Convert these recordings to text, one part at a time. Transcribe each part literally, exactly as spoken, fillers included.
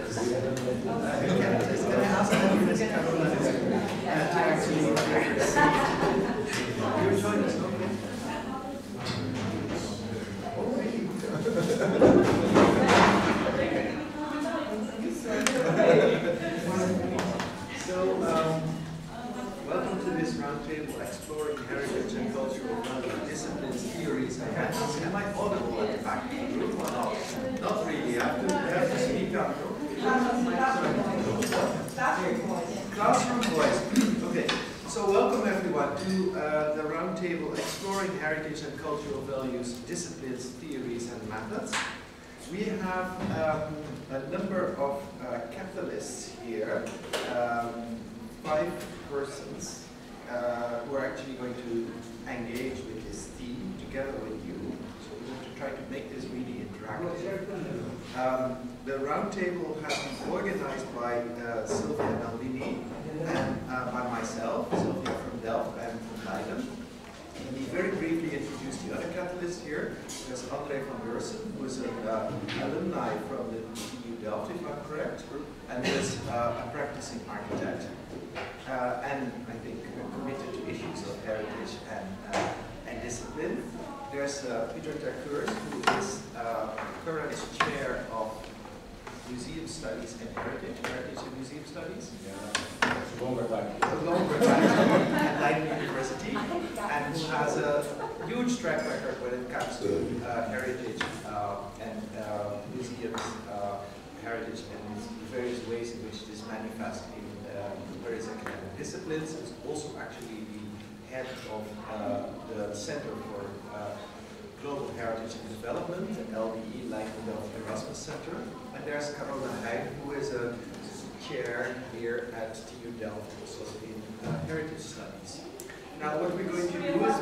Carolas. Uh, Carolas, can I ask you, Miz Carola, uh, to actually you're joining us, okay? So, um, welcome to this roundtable exploring heritage and cultural value, disciplines, theories, and methods. Am I audible at the back of the room or not? Not really. I have to, I have to speak up. Classroom voice. Okay. So, welcome everyone to uh, the roundtable exploring heritage and cultural values, disciplines, theories, and methods. We have um, a number of uh, catalysts here, um, five persons uh, who are actually going to engage with this theme together with you. So we're going to try to make this really interactive. Um, the roundtable has been organized by uh, Sylvia Naldini and uh, by myself, Sylvia from Delft and from Leiden. Let me very briefly introduce the other catalyst here. There's André van Gersen, who is an uh, alumni from the T U Delft, if I'm correct, and is uh, a practicing architect. Uh, and I think uh, committed to issues of heritage and, uh, and discipline. There's uh, Peter Terkeurs, who is uh, current chair of Museum Studies and Heritage, Heritage and Museum Studies. Yeah, it's a longer time. A longer time at Leiden University, and who has a huge track record when it comes to uh, heritage uh, and uh, museums, uh, heritage, and various ways in which this manifests in uh, various academic disciplines. It's also actually the head of uh, the Center for uh, Global Heritage and Development, L D E, Leiden Delft Erasmus Center. And there's Carola Heijn, who is a chair here at T U Delft, also in uh, Heritage Studies. Now, what we're going to do is...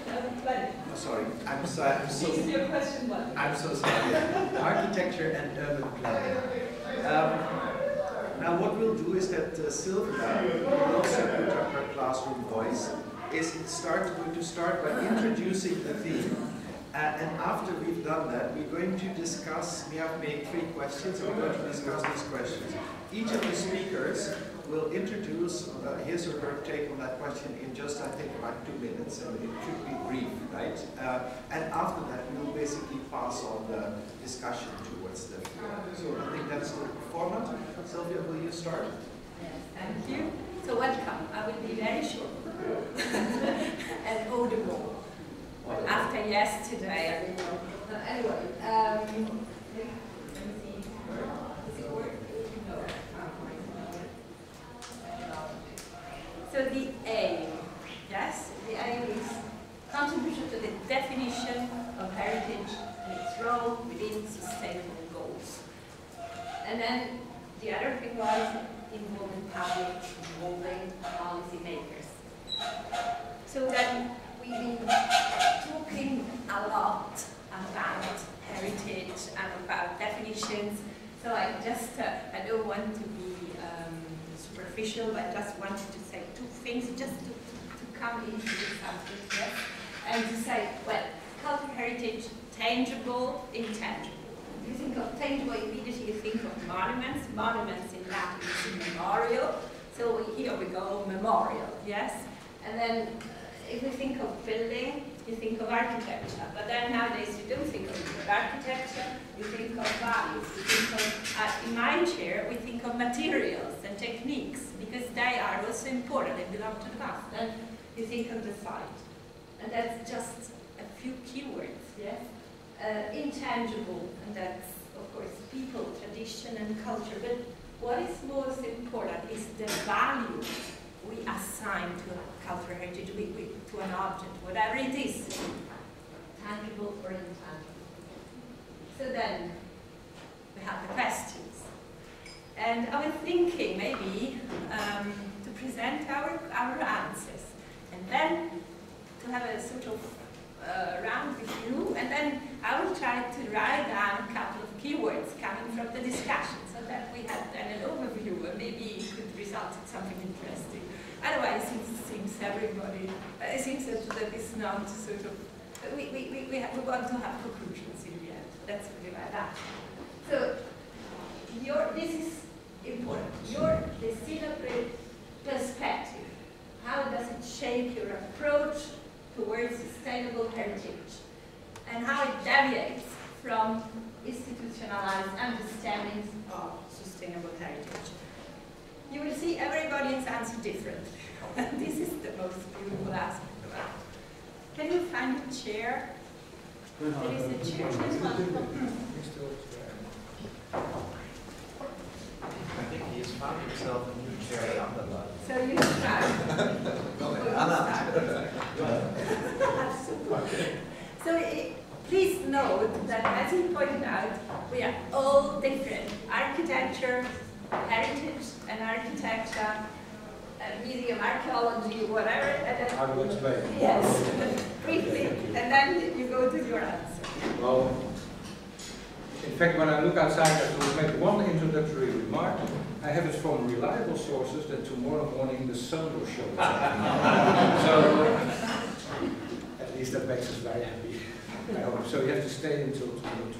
Oh, sorry, I'm, so, I'm so... This is your question one. I'm so sorry. Architecture and urban planning. Um, now, what we'll do is that uh, Sylvia, who will also put up her classroom voice, is start going to start by introducing the theme. Uh, and after we've done that, we're going to discuss, we have made three questions, and we're going to discuss these questions. Each of the speakers will introduce uh, his or her take on that question in just, I think, about two minutes, and it should be brief, right? Uh, and after that, we will basically pass on the discussion towards the floor. So I think that's the format. Sylvia, will you start? Yes, thank you. So welcome. I will be very short and audible. After yesterday, I don't know. But anyway, um, let me see. Does it work? No. So the aim, yes, the aim is contribution to the definition of heritage and its role within sustainable goals. And then the other thing was involving public, involving policy makers. So then we've been talking a lot about heritage and about definitions. So I just, uh, I don't want to be um, superficial, but I just wanted to say two things just to, to, to come into the subject, yes? And to say, well, cultural heritage, tangible, intangible. If you think of tangible, immediately you think of monuments. Monuments in Latin is memorial. So here we go, memorial, yes? And then if we think of building, you think of architecture. But then nowadays you don't think of architecture, you think of values. You think of, uh, in my chair, we think of materials and techniques, because they are also important, they belong to the past. Then you think of the site. And that's just a few keywords, yes? Uh, intangible, and that's, of course, people, tradition, and culture. But what is most important is the value we assign to a cultural heritage, we, we, to an object, whatever it is, tangible or intangible. So then, we have the questions. And I was thinking maybe um, to present our, our answers, and then to have a sort of uh, round review, and then I will try to write down a couple of keywords coming from the discussion, so that we have then an overview, and maybe it could result in something interesting. Otherwise, it seems everybody, uh, it seems that, that it's not sort of, uh, we, we, we, we, have, we want to have conclusions in the end. Let's put it like that. So, your, this is important, your disciplinary perspective. How does it shape your approach towards sustainable heritage? And how it deviates from institutionalized understandings of sustainable heritage. You will see everybody's answer different. And this is the most beautiful aspect about it. Can you find a chair? There is a chair. I think he has found himself a new chair at Amsterdam. So you start. So it, please note that, as he pointed out, we are all different. Architecture, heritage and architecture, uh, museum archaeology, whatever. And then, I will explain. yes, briefly, and then you go to your answer. Well, in fact, when I look outside, I have to make one introductory remark. I have it from reliable sources that tomorrow morning the sun will show itself. So, at least that makes us very happy. I hope. So you have to stay until two minutes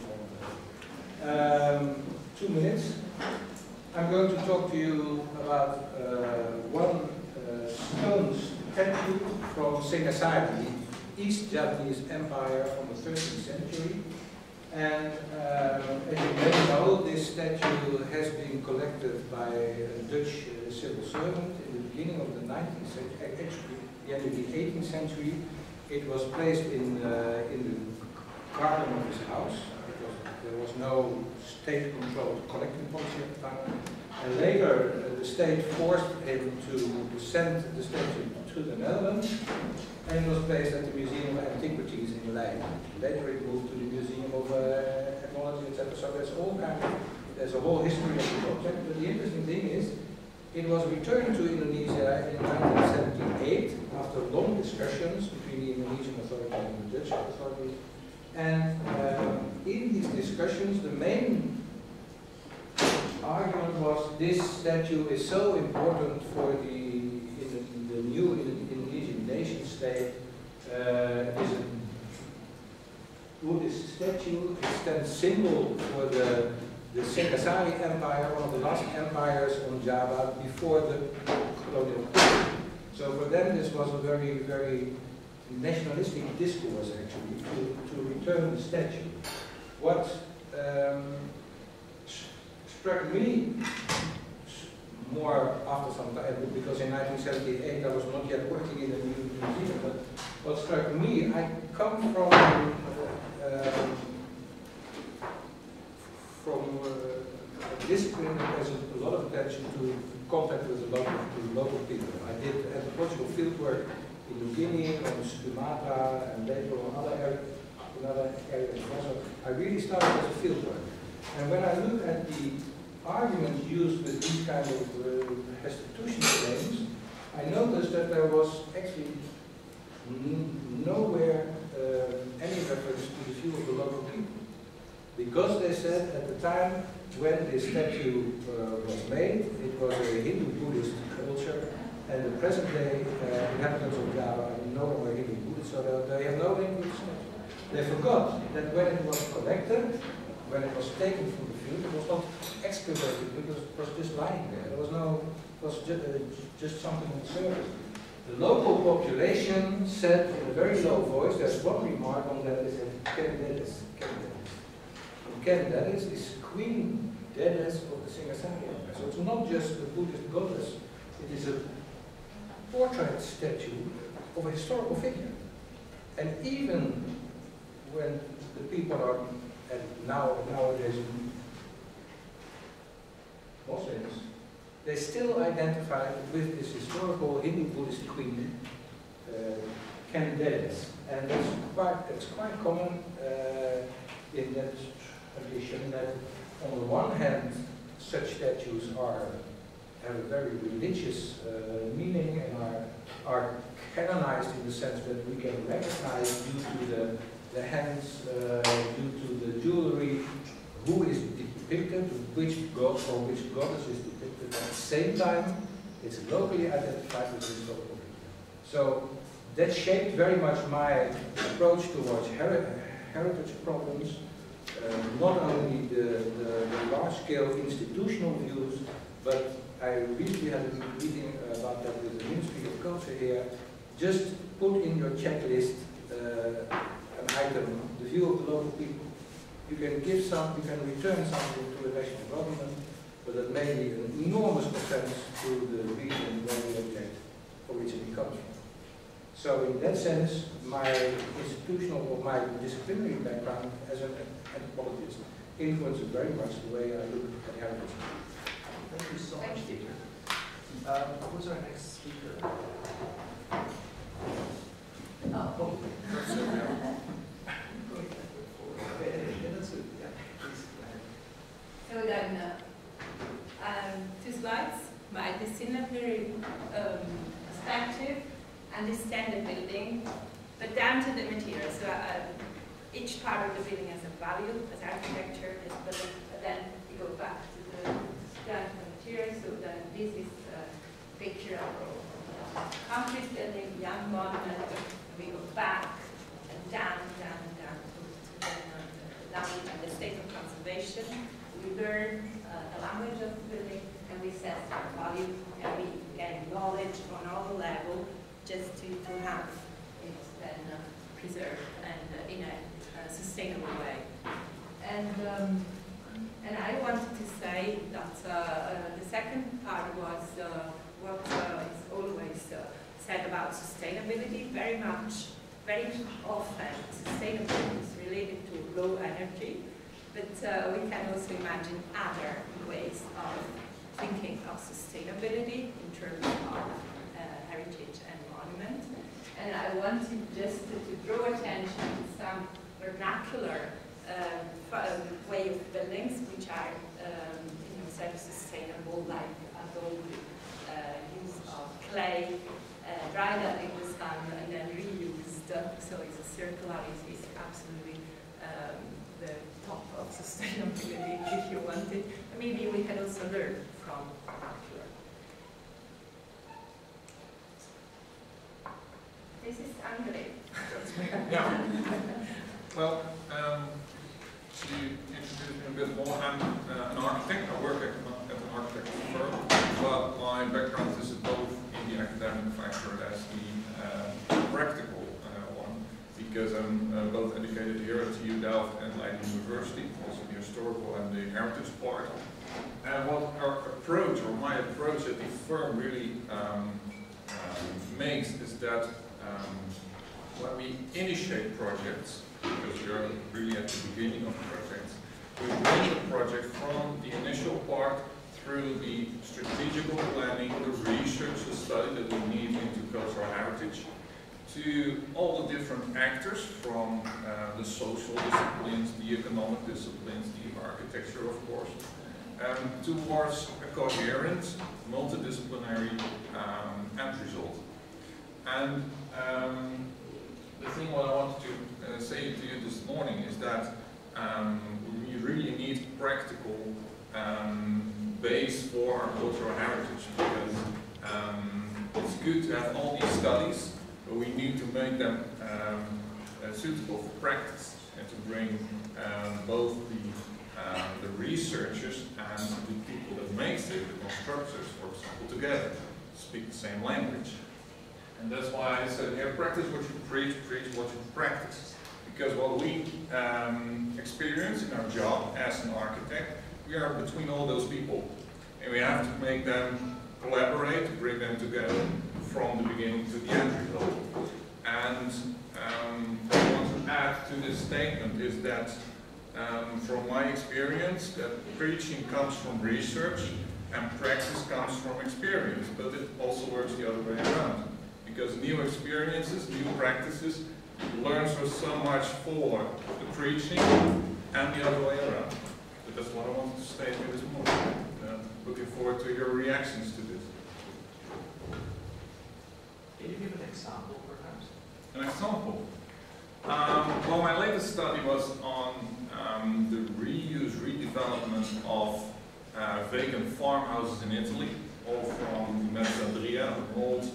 um, Two minutes. I'm going to talk to you about uh, one uh, stone statue from Sengasari, East Japanese Empire from the thirteenth century. And um, as you may know, this statue has been collected by a Dutch uh, civil servant in the beginning of the nineteenth century, actually the end of the eighteenth century. It was placed in, uh, in the garden of his house. It was, there was no state-controlled collecting policy at the time. And later, uh, the state forced him to send the statue to the Netherlands, and it was placed at the Museum of Antiquities in Leiden. Later it moved to the Museum of uh, Ethnology, et cetera. So there's all kind of, there's a whole history of the object. But the interesting thing is, it was returned to Indonesia in nineteen seventy-eight after long discussions between the Indonesian authorities and the Dutch authorities. And um, in these discussions, the main argument was this statue is so important for the, in the, the new Indonesian nation state. Uh, is a Buddhist statue. It stands symbol for the, the Sengasari Empire, one of the last empires on Java before the colonial period. So for them this was a very, very nationalistic discourse actually, to, to return the statue. What um, struck me more after some time, because in nineteen seventy-eight I was not yet working in the museum, but what struck me, I come from uh, from uh, a discipline that has a lot of attention to contact with a lot of to local people. I did anthropological field work in New Guinea, on Sumatra, and later on other areas, another areas. Also, I really started as a field work. And when I look at the arguments used with these kind of uh, restitution claims, I noticed that there was actually nowhere uh, any reference to the view of the local people. Because they said at the time when this statue uh, was made, it was a Hindu-Buddhist culture, and the present day uh, inhabitants of Java are no longer Hindu-Buddhist, so they have no link with the statue. They forgot that when it was collected, when it was taken from the field, it was not excavated because it was just lying there. There was no, it was just, uh, just something on the surface. The local population said in a very low voice, there's one remark on that, they said, Ken Dennis, Ken Dennis. And Ken Dennis is Queen Dennis of the Sengasari Empire. So it's not just a Buddhist goddess, it is a portrait statue of a historical figure. And even when the people are, and now nowadays Muslims, they still identify with this historical Hindu-Buddhist queen, uh, Candace, and that's quite it's quite common uh, in that tradition. That on the one hand, such statues are have a very religious uh, meaning and are are canonized in the sense that we can recognize due to the the hands, uh, due to the jewelry, who is depicted, which god or which goddess is depicted. At the same time, it's locally identified with this local figure. So that shaped very much my approach towards heri heritage problems. uh, not only the, the, the large-scale institutional views, but I recently had a meeting about that with the Ministry of Culture here. Just put in your checklist uh, an item, the view of the local people. You can give some, you can return something to the national government, but that may be an enormous offense to the region where the object originally comes from. So in that sense, my institutional or my disciplinary background as an anthropologist influences very much the way I look at heritage. Thank you so much, Peter. Um, who's our next speaker? Oh. Oh, that's it now. Okay, anyway, that's good. Yeah, please go ahead. So then, uh, um, two slides. My disciplinary um, perspective, understand the building, but down to the material. So uh, each part of the building has a value, as architecture, as building, but then you go back to the down to the material. So then this is a picture of a concrete building, young monument. We go back and down, down, and down to, to the, uh, language and the state of conservation. We learn uh, the language of the building, and we assess our value, and we gain knowledge on all levels just to, to have it then uh, preserved and uh, in a uh, sustainable way. And um, and I wanted to say that uh, uh, the second part was uh, what uh, is always uh, said about sustainability. Very much, very often, sustainability is related to low energy, but uh, we can also imagine other ways of thinking of sustainability in terms of uh, heritage and monument. And I wanted just to, to draw attention to some vernacular uh, way of buildings which are um, you know, self-sustainable, like adobe, uh, use of clay, uh, dried up in the sun and then reused. So it's a circularity, is absolutely um, the top of sustainability if you want it. Maybe we can also learn from vernacular. This is Andre. That's me. Yeah. Well, um, to introduce me a bit more, I'm uh, an architect. I work at, at an architectural firm, but my background is both in the academic factor as the uh, practical uh, one, because I'm uh, both educated here at U Delft and Leiden University, also the historical and the heritage part. And what our approach, or my approach at the firm really um, um, makes is that um, when we initiate projects, because we are really at the beginning of projects, we bring the project from the initial part through the strategical planning, the research, the study that we need into cultural heritage, to all the different actors from uh, the social disciplines, the economic disciplines, the architecture of course, um, towards a coherent, multidisciplinary um, end result. And um, the thing what I wanted to uh, say to you this morning is that um, we really need practical um, base for our cultural heritage, because um, it's good to have all these studies, but we need to make them um, uh, suitable for practice and to bring um, both the, uh, the researchers and the people that make it, the constructors, for example, together, speak the same language. And that's why I said here, practice what you preach, preach what you practice. Because what we um, experience in our job as an architect, we are between all those people. And we have to make them collaborate, to bring them together from the beginning to the end result. And um, what I want to add to this statement is that um, from my experience, that preaching comes from research and practice comes from experience, but it also works the other way around. Because new experiences, new practices, learns us so much for the preaching and the other way around. But that's what I wanted to state here this morning. Uh, looking forward to your reactions to this. Can you give an example, perhaps? An example? Um, well, my latest study was on um, the reuse, redevelopment of uh, vacant farmhouses in Italy, all from the Mezza Adria, an old,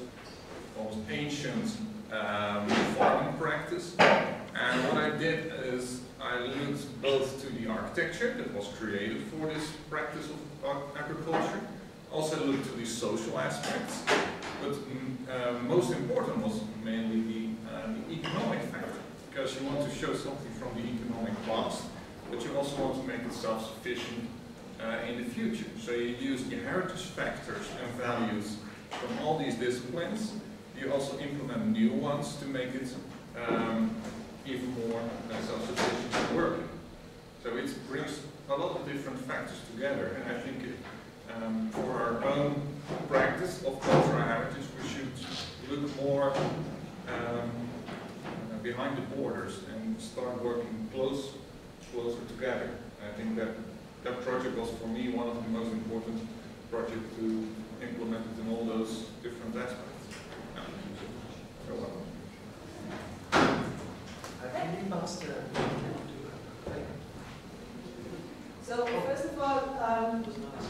almost ancient um, farming practice. And what I did is I looked both to the architecture that was created for this practice of ag- agriculture, also looked to the social aspects, but mm, uh, most important was mainly the, uh, the economic factor, because you want to show something from the economic past, but you also want to make it self-sufficient uh, in the future. So you use the heritage factors and values from all these disciplines. You also implement new ones to make it um, even more uh, self-sufficient and working. So it brings a lot of different factors together, and I think it, um, for our own practice of cultural heritage, we should look more um, uh, behind the borders and start working close, closer together. I think that that project was for me one of the most important projects to implement it in all those different aspects. Yeah. So, well. I think we must, uh, So first of all, um,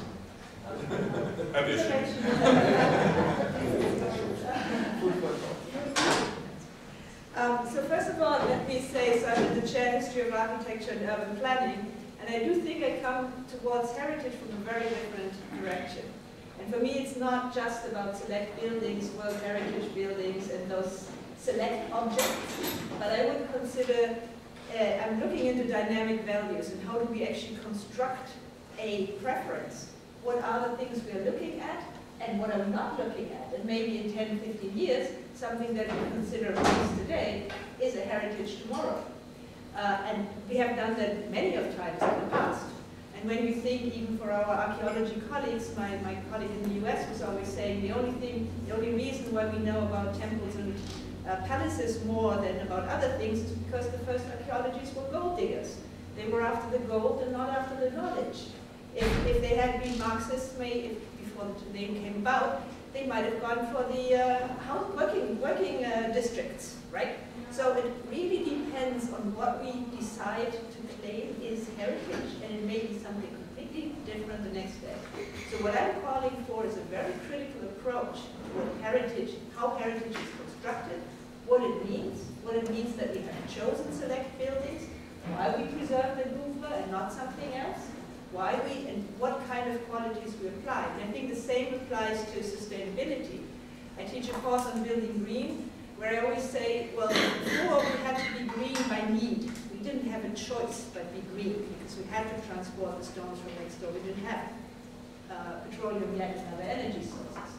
um, so first of all, let me say, so I'm in the chair history of architecture and urban planning, and I do think I come towards heritage from a very different direction. And for me, it's not just about select buildings, World Heritage buildings, and those select objects, but I would consider, uh, I'm looking into dynamic values and how do we actually construct a preference. What are the things we are looking at and what are we not looking at? And maybe in ten, fifteen years, something that we consider a place today is a heritage tomorrow. Uh, and we have done that many of times in the past. And when you think, even for our archaeology colleagues, my, my colleague in the U S was always saying the only thing, the only reason why we know about temples and uh, palaces more than about other things is because the first archaeologists were gold diggers. They were after the gold and not after the knowledge. If, if they had been Marxists, may, if, before the name came about, they might have gone for the uh, house working, working uh, districts, right? So it really depends on what we decide to claim is heritage, and it may be something completely different the next day. So what I'm calling for is a very critical approach to what heritage, how heritage is constructed, what it means, what it means that we have chosen select buildings, why we preserve the Louvre and not something else, why we, and what kind of qualities we apply. And I think the same applies to sustainability. I teach a course on building green, where I always say, well, before we had to be green by need. We didn't have a choice but be green, because we had to transport the stones from next door. We didn't have uh, petroleum yet and other energy sources.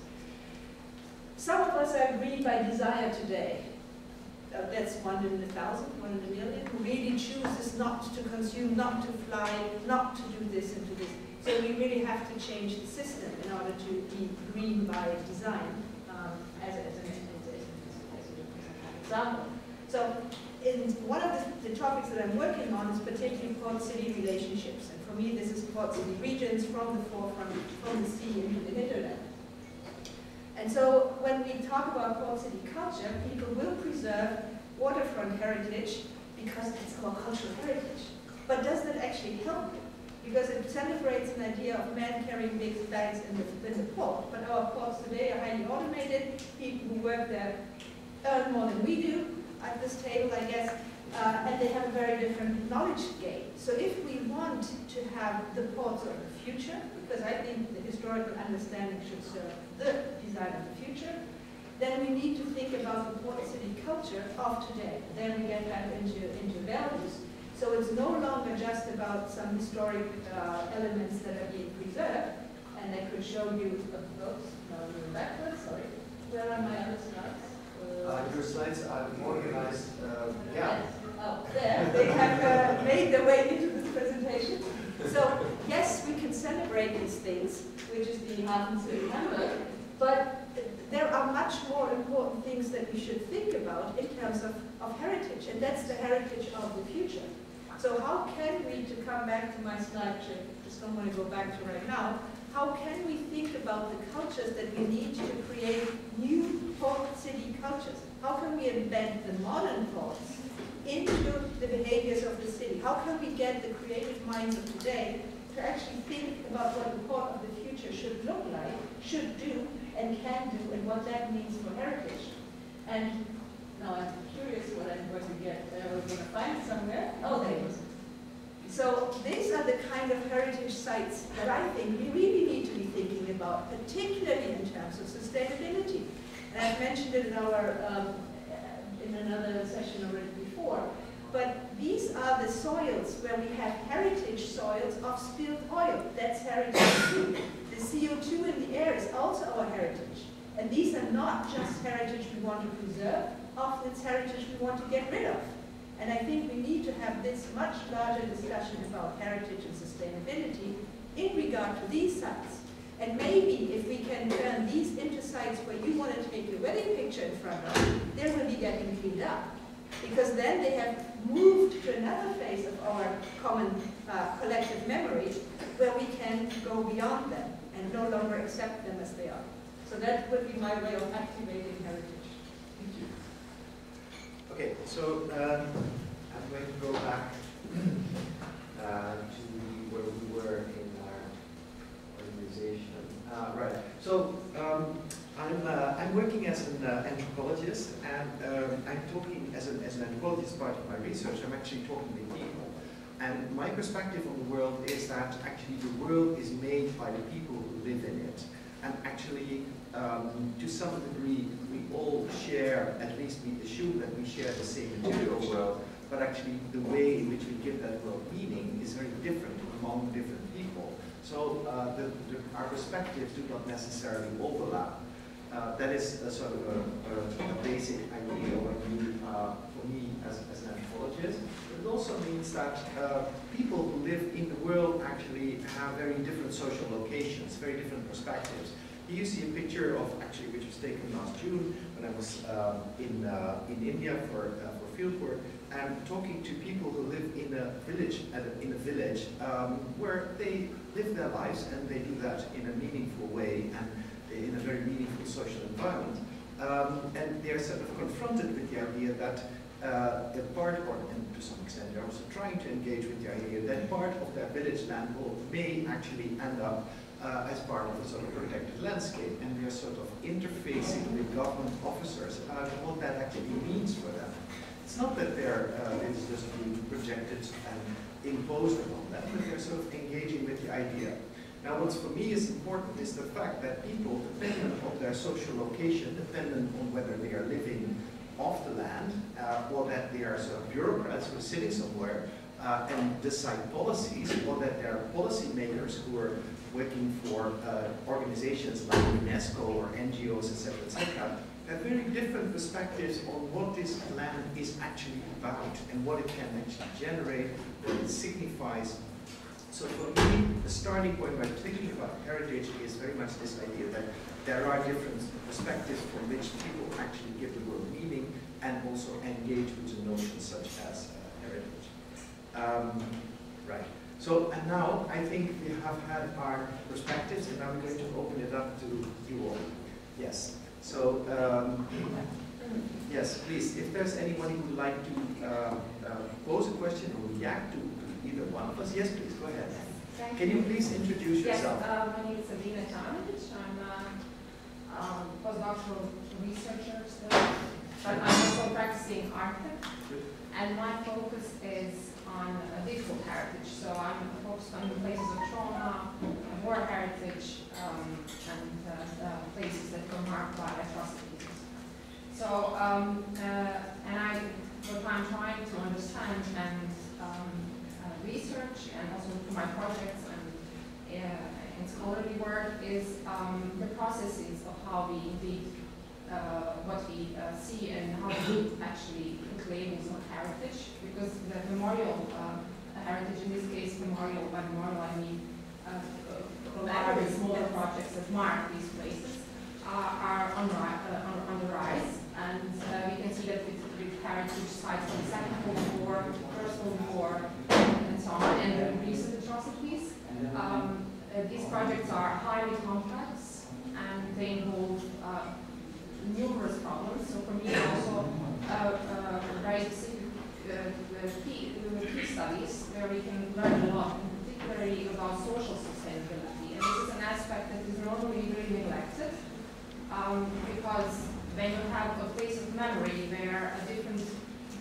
Some of us are green by desire today. Uh, that's one in a thousand, one in a million, who really chooses not to consume, not to fly, not to do this and do this. So we really have to change the system in order to be green by design, um, as, as an example. So in one of the, the topics that I'm working on is particularly port-city relationships. And for me, this is port-city regions from the forefront, from the sea into the hinterland. And so when we talk about port-city culture, people will preserve waterfront heritage because it's our cultural heritage. But does that actually help? Because it celebrates an idea of men carrying big bags in the, in the port. But our ports today are highly automated. People who work there earn more than we do at this table, I guess, uh, and they have a very different knowledge gain. So if we want to have the ports of the future, because I think the historical understanding should serve the design of the future, then we need to think about the port city culture of today. Then we get back into, into values. So it's no longer just about some historic uh, elements that are being preserved, and I could show you, uh, oops, no, I'm backwards, sorry. Where are my other slides? Uh, your slides are organized, uh, yeah. Oh, there, they have uh, made their way into this presentation. So, yes, we can celebrate these things, which is the Hafen City Hamburg, but there are much more important things that we should think about in terms of, of heritage, and that's the heritage of the future. So how can we, to come back to my slide, which I just don't want to go back to right now, how can we think about the cultures that we need to create new port city cultures? How can we embed the modern ports into the behaviors of the city? How can we get the creative minds of today to actually think about what the port of the future should look like, should do, and can do, and what that means for heritage? And now I'm curious what I'm going to get. I was going to find it somewhere. Oh, there it was. So these are the kind of heritage sites that I think we really need to be thinking about, particularly in terms of sustainability. And I've mentioned it in our um, in another session already before. But these are the soils where we have heritage soils of spilled oil. That's heritage too. The C O two in the air is also our heritage. And these are not just heritage we want to preserve, often it's heritage we want to get rid of. And I think we need to have this much larger discussion about heritage and sustainability in regard to these sites. And maybe if we can turn these into sites where you want to take your wedding picture in front of, they will be getting cleaned up. Because then they have moved to another phase of our common uh, collective memory where we can go beyond them and no longer accept them as they are. So that would be my way of activating heritage. Thank you. Okay, so um, I'm going to go back uh, to where we were in our organization. Uh, right. So um, I'm uh, I'm working as an uh, anthropologist, and um, I'm talking as an as an anthropologist part of my research. I'm actually talking with people, and my perspective on the world is that actually the world is made by the people who live in it, and actually um, to some degree we all share, at least we assume that we share the same material world, but actually the way in which we give that world meaning is very different among different people. So uh, the, the, our perspectives do not necessarily overlap. Uh, that is a sort of a, a, a basic idea when you, uh, for me as, as an anthropologist. But it also means that uh, people who live in the world actually have very different social locations, very different perspectives. Here you see a picture of, actually, which was taken last June when I was um, in, uh, in India for, uh, for field work, and talking to people who live in a village, in a village um, where they live their lives and they do that in a meaningful way and in a very meaningful social environment. Um, and they're sort of confronted with the idea that uh, a part, or and to some extent they're also trying to engage with the idea that part of their village land will, may actually end up uh, as part of a sort of protected landscape, and they're sort of interfacing with government officers about what that actually means for them. It's not that they're, uh, it's just being projected and imposed upon them, but they're sort of engaging with the idea. Now, what's for me is important is the fact that people, dependent on their social location, dependent on whether they are living off the land, uh, or that they are sort of bureaucrats who are sitting somewhere uh, and decide policies, or that they are policymakers who are working for uh, organizations like UNESCO or N G Os, et cetera, et cetera, have very different perspectives on what this land is actually about and what it can actually generate, what it signifies. So for me, the starting point when thinking about heritage is very much this idea that there are different perspectives from which people actually give the word meaning and also engage with the notions such as uh, heritage. Um, right. So, and now I think we have had our perspectives, and now we're going to open it up to you all. Yes. So, um, yes, please, if there's anyone who would like to uh, uh, pose a question or react to either one of us, yes, please, go ahead. Thank Can you please introduce yes, yourself? Yes, uh, my name is Sabina Tanovic. I'm a um, postdoctoral researcher still, but I'm also practicing architect. And my focus is on uh, digital heritage. So I'm focused on the places of trauma, war heritage, um, and uh, uh, places that were marked by atrocities. So, um, uh, and I, what I'm trying to understand and um, uh, research, and also through my projects and uh, in scholarly work, is um, the processes of how we indeed Uh, what we uh, see and how we actually put labels on heritage, because the memorial uh, heritage, in this case memorial, by memorial I mean uh, a lot of the smaller projects that mark these places uh, are on, uh, on, on the rise, and uh, we can see that with, with heritage sites from the Second World War, First World War, and so on, and the recent atrocities. Um, uh, these projects are highly complex, and they involve uh, numerous problems. So for me, also uh, uh, very specific uh, key, key studies where we can learn a lot, particularly about social sustainability. And this is an aspect that is normally really neglected, um, because when you have a place of memory where a different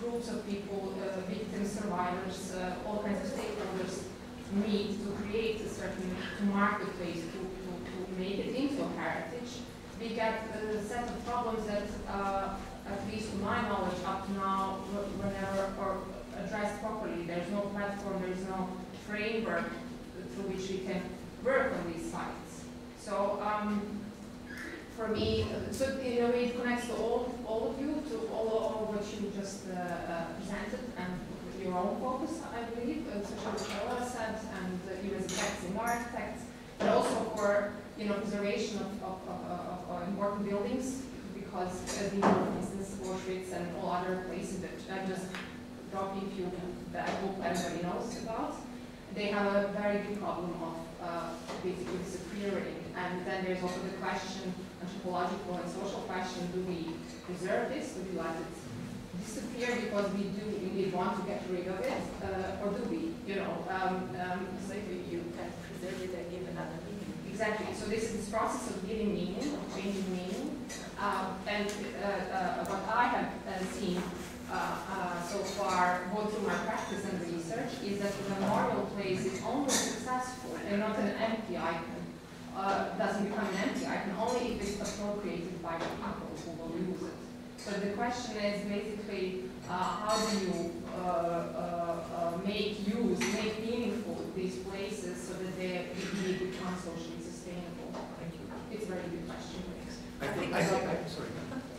groups of people, uh, victims, survivors, uh, all kinds of stakeholders meet to create a certain marketplace to, to, to make it into a heritage, we get a set of problems that, uh, at least to my knowledge, up to now, were never or addressed properly. There's no platform, there's no framework through which we can work on these sites. So, um, for me, so in a way it connects to all, all of you, to all, all what you just uh, uh, presented, and your own focus, I believe, uh, such as Paola said, and uh, you as practicing architects, but also for, you know, preservation of, of, of, of, of important buildings, because as we know, for instance, Auschwitz and all other places that I'm just dropping a few that I hope everybody knows about, they have a very big problem of uh, basically disappearing. And then there's also the question, anthropological and social question, do we preserve this? Do we let it disappear because we do indeed want to get rid of it? Uh, or do we, you know, um, um, So if you can preserve it and give another meaning. Exactly. So this is this process of giving meaning, of changing meaning. Um, and uh, uh, what I have uh, seen uh, uh, so far, both through my practice and research, is that the memorial place is only successful and not an empty icon. Uh, doesn't become an empty icon only if it's appropriated by the people who will use it. So the question is basically, uh, how do you uh, uh, uh, make use, make meaningful these places so that they, they become socially sustainable? Thank you. It's a very good question. I think, I think, I, sorry.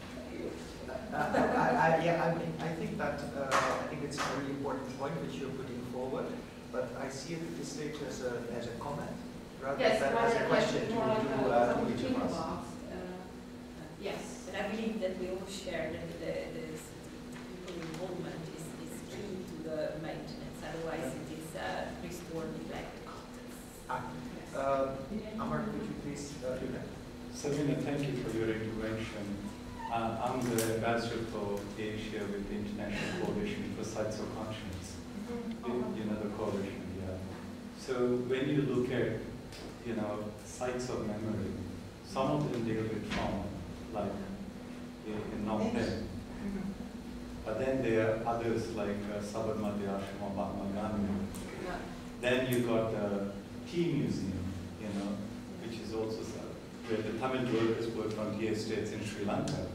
Uh, I, I, yeah, I, mean, I think that uh, I think it's a very important point which you're putting forward, but I see it at this stage as a as a comment rather Yes, than as a question to, more like to, a, uh, to something to each think of us. about. Uh, yes. But I believe that we all share that the, the people involvement is, is key to the maintenance, otherwise it is uh, restored neglected context. Ah, uh, Amar, could you please uh, do that? Sabina, thank you for your intervention. Uh, I'm the ambassador for Asia with the International Coalition for Sites of Conscience. Mm-hmm. you, you know the coalition, yeah. So when you look at, you know, sites of memory, some of them deal with trauma, like in North End. Mm-hmm. But then there are others like uh, Sabarmati Ashram or Mahatma Gandhi. Yeah. Then you got the Tea Museum, you know, which is also where the Tamil workers worked on tea estates in Sri Lanka.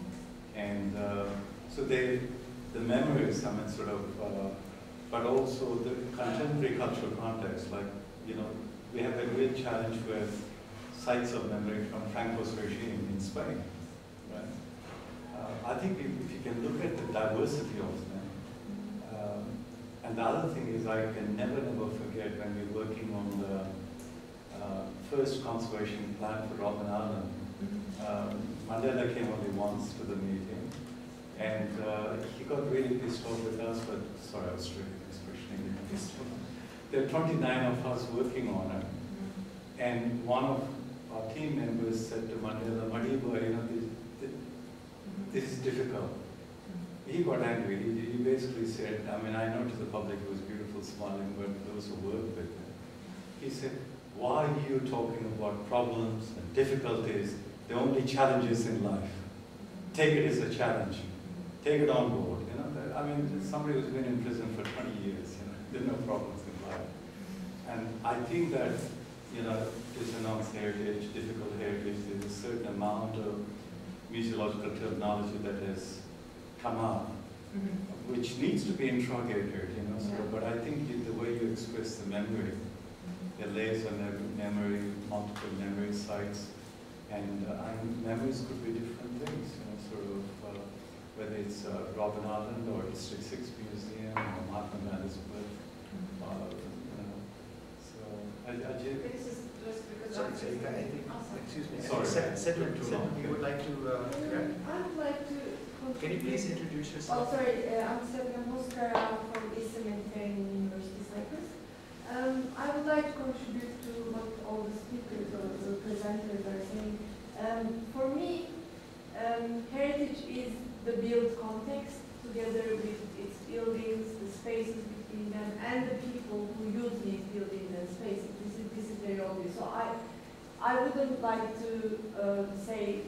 And uh, so they, the memories, I mean, sort of, uh, but also the contemporary cultural context, like, you know, we have a great challenge with sites of memory from Franco's regime in Spain, right? Uh, I think if, if you can look at the diversity of them, um, and the other thing is I can never, never forget when we were working on the Uh, first conservation plan for Robben Island. Um, Mandela came only once to the meeting, and uh, he got really pissed off with us, but sorry, I was really expressioning pissed off. There are twenty-nine of us working on it, and one of our team members said to Mandela, Madiba, you know, this, this, this is difficult. He got angry. He, he basically said, I mean, I know to the public it was beautiful, smiling, but those who worked with him, he said, why are you talking about problems and difficulties, the only challenges in life? Take it as a challenge. Take it on board. You know, I mean, somebody who's been in prison for twenty years, you know, there are no problems in life. And I think that, you know, dissonance heritage, difficult heritage, there's a certain amount of museological terminology that has come up, mm-hmm. which needs to be interrogated, you know, so, but I think the way you express the memory, the layers of memory, multiple memory sites, and, uh, and memories could be different things, you know, sort of, uh, whether it's uh, Robben Island or District six Museum or Mahatma Gandhi's birth, uh, you know, so I, I just... This is just because Sorry, I'm sorry, I think, awesome. excuse me, Sorry. Cedric, you would like to uh, correct? I would like to contribute. Can you please introduce Oh, yourself? sorry, uh, I'm Sevna Moskara from Eastern Mediterranean University, Cyprus. Um, I would like to contribute to what all the speakers or the presenters are saying. Um, for me, um, heritage is the built context together with its buildings, the spaces between them, and the people who use these buildings and spaces. This is, this is very obvious. So I, I wouldn't like to uh, say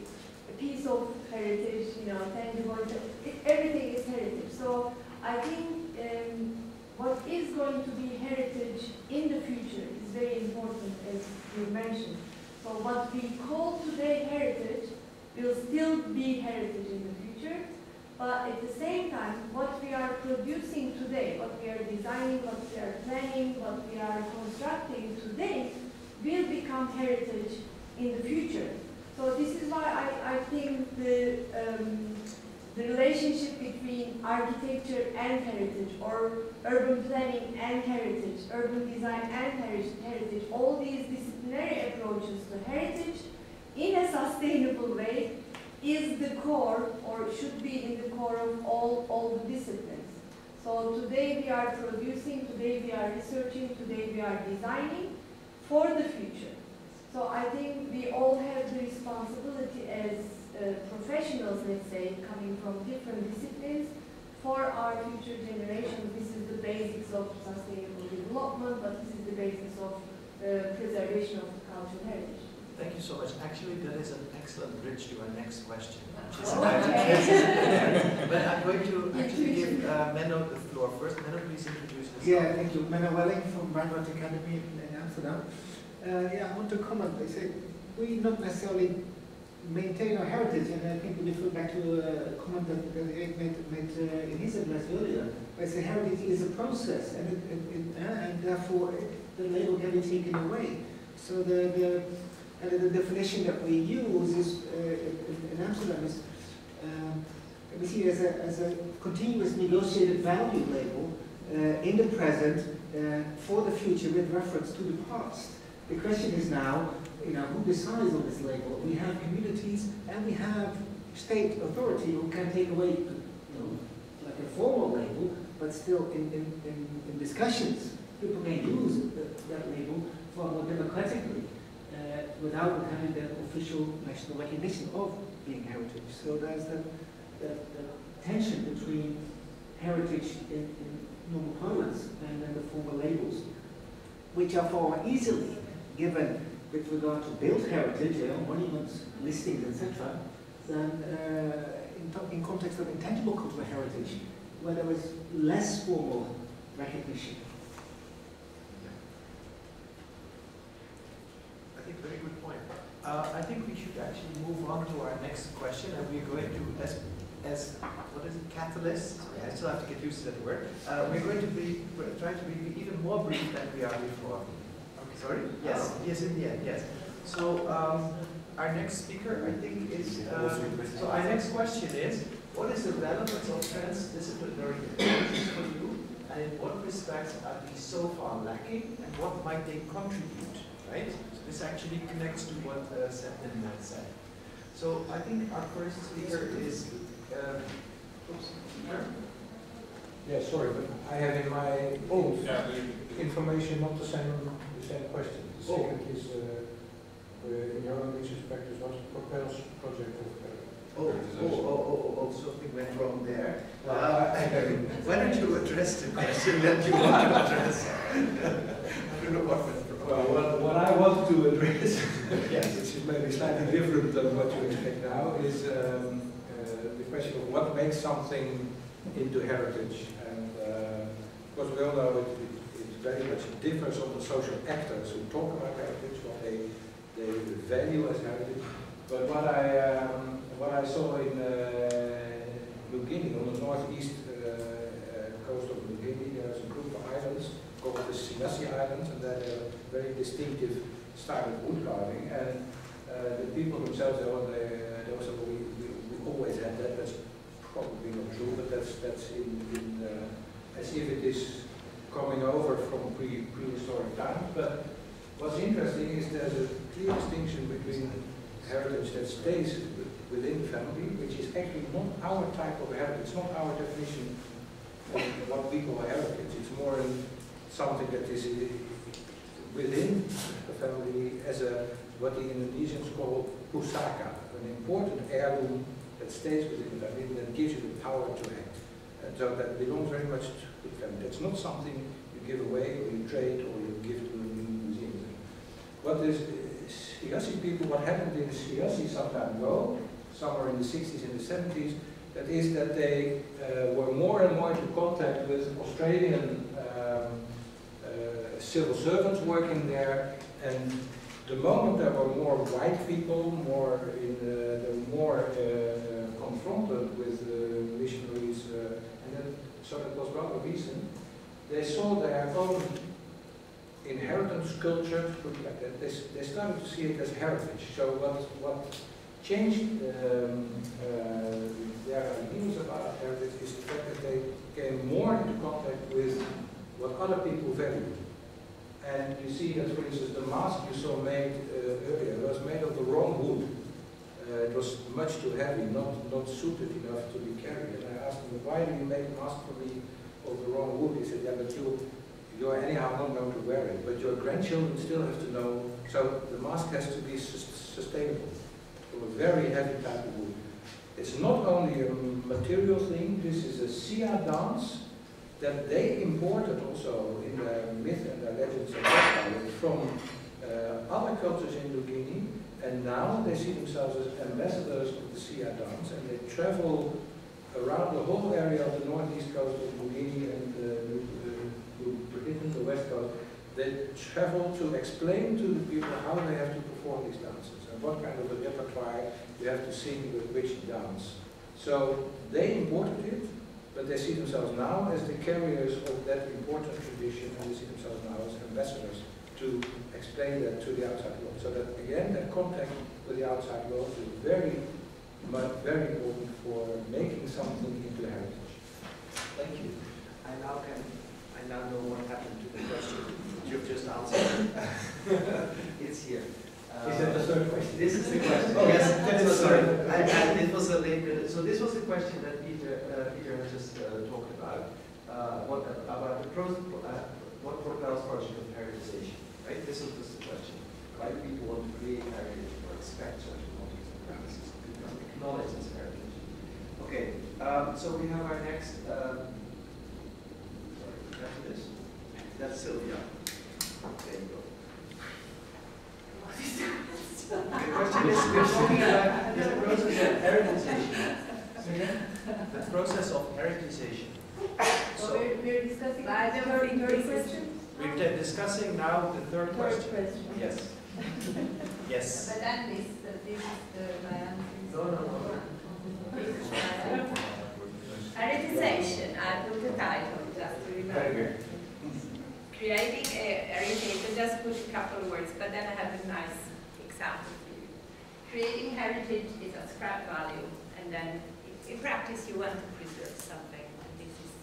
a piece of heritage, you know, tangible, it, everything is heritage. So I think um, what is going to be heritage in the future is very important, as you mentioned. So what we call today heritage will still be heritage in the future, but at the same time, what we are producing today, what we are designing, what we are planning, what we are constructing today, will become heritage in the future. So this is why I, I think the, um, the relationship between architecture and heritage, or urban planning and heritage, urban design and heritage, all these disciplinary approaches to heritage in a sustainable way is the core, or should be in the core of all, all the disciplines. So today we are producing, today we are researching, today we are designing for the future. So I think we all have the responsibility as uh, professionals, let's say, coming from different disciplines, for our future generations. This is the basics of sustainable development, but this is the basis of uh, preservation of cultural heritage. Thank you so much. Actually, that is an excellent bridge to our next question. Which is Oh, about okay. But I'm going to actually give uh, Menno the floor first. Menno, please introduce yourself. Yeah, thank you. Menno Welling from Rijnwaard Academy in Amsterdam. Uh, yeah, I want to comment. I say we not necessarily maintain our heritage, and I think we refer back to a comment that, that Erik made, made uh, in his address earlier. I say heritage is a process, and, it, it, it, uh, and therefore it, the label can be taken away. So the, the And the definition that we use is uh, in, in Amsterdam is um, we see it as a, as a continuous negotiated value label uh, in the present uh, for the future with reference to the past. The question is now, you know, who decides on this label? We have communities and we have state authority who can take away, you know, like a formal label, but still in, in, in, in discussions, people may use that, that label far more democratically. Uh, without having that official national recognition of being heritage. So there's that, that, that tension between heritage in, in normal parlance and then the formal labels, which are far more easily given with regard to built heritage, you know, monuments, listings, et cetera, than uh, in, in context of intangible cultural heritage, where there is less formal recognition. Very good point. Uh, I think we should actually move on to our next question, and we're going to, as, as what is it, catalyst? I still have to get used to that word. Uh, we're going to be try to be even more brief than we are before. Okay, sorry? Yes, yes, in the end, yes. So um, our next speaker, I think, is. Uh, so our next question is: what is the relevance of transdisciplinary approaches for you, and in what respects are these so far lacking, and what might they contribute? Right? This actually connects to what uh, Septin had said. So I think our first speaker is. Uh, oops, yeah, sorry, but I have in my oh, Yeah, information not the same the same question. The oh. second is uh, uh, in your own research practice, what propels project of uh, oh, oh, oh, oh, oh, something went wrong there. Well, Uh, I, I why don't you address the question that you want to address? I don't know what went wrong. Well, what, what I want to address, Yes. which is maybe slightly different than what you expect now, is um, uh, the question of what makes something into heritage. And uh, because we all know it, it, it very much differs on the social actors who talk about heritage, what they, they value as heritage. But what I, um, what I saw in uh, New Guinea, on the northeast uh, uh, coast of New Guinea, there's a group of islands called the Sinassi Islands, and they're a very distinctive style of wood carving. And uh, the people themselves, they, they, they also, we, we, we always had that. That's probably not true, but that's that's in, in uh, as if it is coming over from pre prehistoric times. But what's interesting is there's a clear distinction between heritage that stays within the family, which is actually not our type of heritage. It's not our definition of what we call heritage. It's more in something that is within the family as a, what the Indonesians call pusaka, an important heirloom that stays within the family and that gives you the power to act. And so that belongs very much to the family. That's not something you give away or you trade or you give to a museum. What is Siassi people, what happened in Siassi some time ago somewhere in the sixties and the seventies. That is that they uh, were more and more into contact with Australian um, uh, civil servants working there, and the moment there were more white people, more in uh, they were more uh, confronted with uh, missionaries, uh, and then, so that was rather recent. They saw their own inheritance culture, put it like that. They, they started to see it as heritage. So what what changed um, uh, their ideas about heritage is the fact that they came more into contact with what other people valued. And you see that, for instance, the mask you saw made uh, earlier was made of the wrong wood. Uh, it was much too heavy, not, not suited enough to be carried. And I asked him, why do you make a mask for me of the wrong wood? He said, yeah, but you, you're anyhow not going to wear it. But your grandchildren still have to know. So the mask has to be sus sustainable. From a very heavy type of wood. It's not only a material thing, this is a Sia dance that they imported also in their myth and their legends and that from uh, other cultures in New Guinea, and now they see themselves as ambassadors of the Sia dance, and they travel around the whole area of the northeast coast of New Guinea and uh, New Britain, the west coast. They travel to explain to the people how they have to perform these dances and what kind of a repertoire you have to sing with which dance. So they imported it, but they see themselves now as the carriers of that important tradition, and they see themselves now as ambassadors to explain that to the outside world. So that again, that contact with the outside world is very, very important for making something into heritage. Thank you. I now can, I now know what happened to the question you've just answered. It's here. Uh, is that the third question? This is the question. Oh yes, so sorry. I, I, it was a late minute. So this was the question that Peter, uh, Peter has just uh, talked about. Uh, what about the pro, uh, what propels project of heritization? Right. This was just the question. Why do people want to create heritage or expect certain motives and practices to acknowledge this heritage? Okay. Um, so we have our next. Um, sorry, that's this. That's Sylvia. There you go. The question is, we're talking about the process of heritization. The process of heritization. So we're, we're discussing I the don't third, think third this is- question? We're discussing now the third Third question. question. Yes. Yes. But then this, uh, this is the, my answer. No, no, no. This is my answer. Heritization, I put the title just to remember. Creating a heritage, I just put a couple of words, but then I have a nice example for you. Creating heritage is a scrap value, and then in practice you want to preserve something. And this is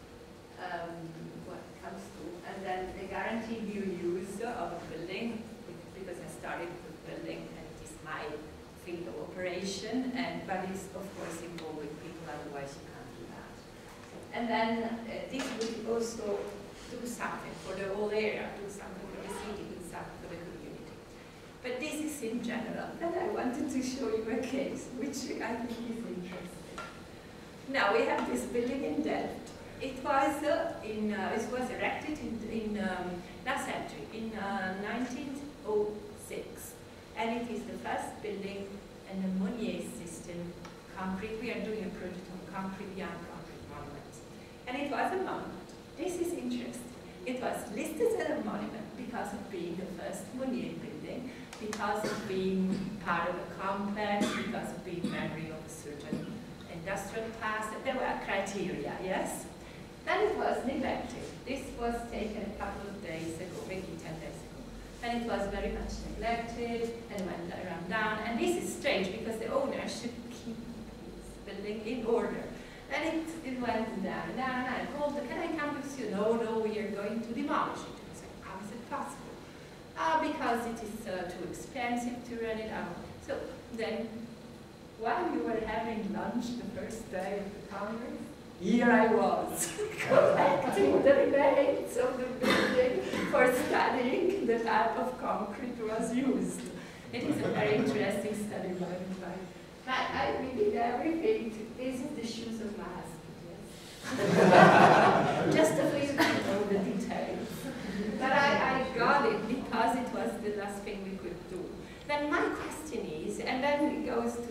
um, what comes to. And then the guaranteed new use of a building, because I started with building, and it is my field of operation, and but it's of course involved with people, otherwise you can't do that. And then uh, this would also do something for the whole area, do something for the city, do something for the community. But this is in general, and I wanted to show you a case, which I think is interesting. Now we have this building in Delft. It was uh, in, uh, it was erected in, in um, last century, in uh, nineteen oh six, and it is the first building in the Monnier system, concrete. We are doing a project on concrete, young concrete monuments, and it was a monument. This is interesting. It was listed as a monument because of being the first Monnier building, because of being part of a complex, because of being memory of a certain industrial past. There were criteria, yes? Then it was neglected. This was taken a couple of days ago, maybe ten days ago. And it was very much neglected and went around down. And this is strange because the owner should keep this building in order. And it, it went down and down, and I called, can I come with you? No, no, we are going to demolish it. I said, how is it possible? Ah, because it is uh, too expensive to run it out. So then, while you were having lunch the first day of the Congress, here I was, collecting the remains of the building for studying the type of concrete was used. It is a very interesting study, by the way. But I really did everything. To, this is the shoes of my husband, yes. Just so you can know the details. But I, I got it because it was the last thing we could do. Then my question is, and then it goes to, to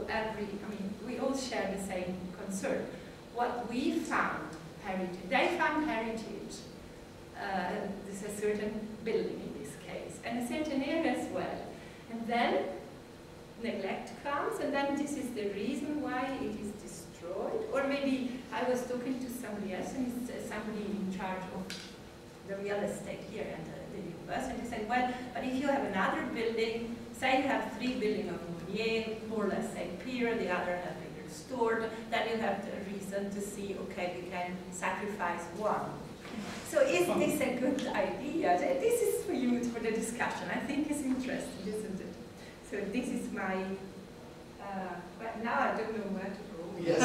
every, I mean, we all share the same concern. What we found heritage, they found heritage, uh, this is a certain building in this case, and a certain area as well. And then neglect comes, and then this is the reason why it is destroyed. Or maybe I was talking to somebody else, and it's uh, somebody in charge of the real estate here at the, the university, and he said, well, but if you have another building, say you have three buildings of Mounier, more or less same period, the other have been restored, then you have the reason to see, okay, we can sacrifice one. So is this a good idea? This is for you, for the discussion. I think it's interesting, isn't it? So this is my, uh, but now I don't know where to go. Yes.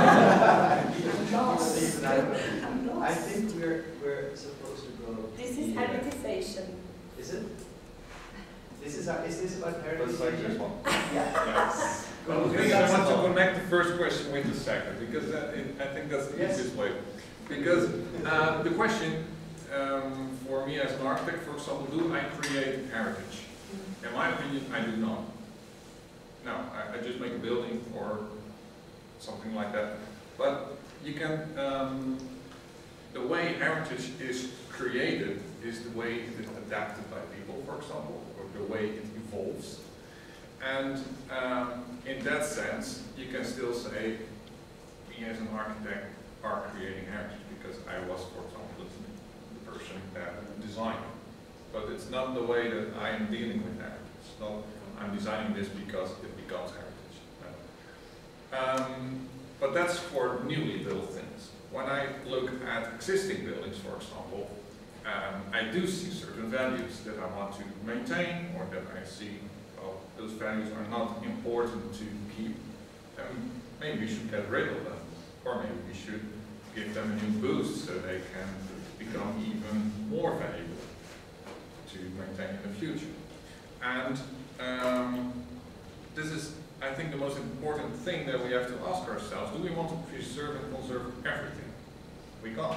I'm lost. I'm lost. I think we're, we're supposed to go. This is here. heritization. Is it? This is, our, is this about heritization? Let's take this one. Yeah. Yes. Go. Okay, I want to connect the first question with the second, because that, it, I think that's the Yes. easiest way. Because uh, the question um, for me as an architect, for example, do I create heritage? In my opinion, I do not. No, I, I just make a building or something like that. But you can, um, the way heritage is created is the way it is adapted by people, for example, or the way it evolves. And um, in that sense, you can still say, me as an architect are creating heritage, because I was, for example, the person that designed it. But it's not the way that I am dealing with heritage. It's not, I'm designing this because it becomes heritage. No. Um, but that's for newly built things. When I look at existing buildings, for example, um, I do see certain values that I want to maintain, or that I see, well, those values are not important to keep. Um, maybe we should get rid of them. Or maybe we should give them a new boost so they can become even more valuable to maintain in the future. And um, this is, I think, the most important thing that we have to ask ourselves. Do we want to preserve and conserve everything? We can't.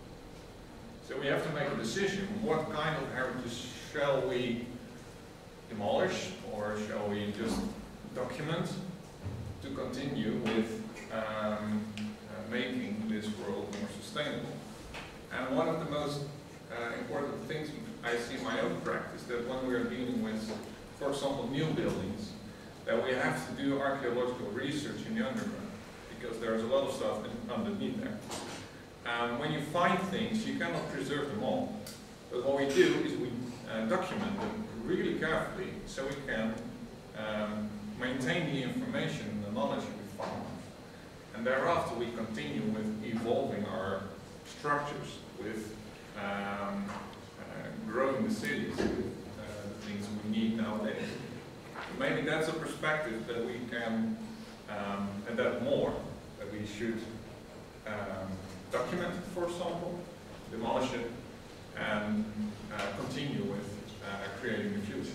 So we have to make a decision. What kind of heritage shall we demolish, or shall we just document to continue with um, uh, making this world more sustainable? And one of the most uh, important things I see in my own practice, that when we are dealing with, for example, new buildings, that we have to do archaeological research in the underground, because there's a lot of stuff in, underneath there. Um, when you find things, you cannot preserve them all. But what we do is we uh, document them really carefully, so we can um, maintain the information and the knowledge we found. And thereafter we continue with evolving our structures, with um, uh, growing the cities, with uh, the things we need nowadays. So maybe that's a perspective that we can um, adapt more, that we should um, document it, for example, demolish it, and uh, continue with uh, creating the future.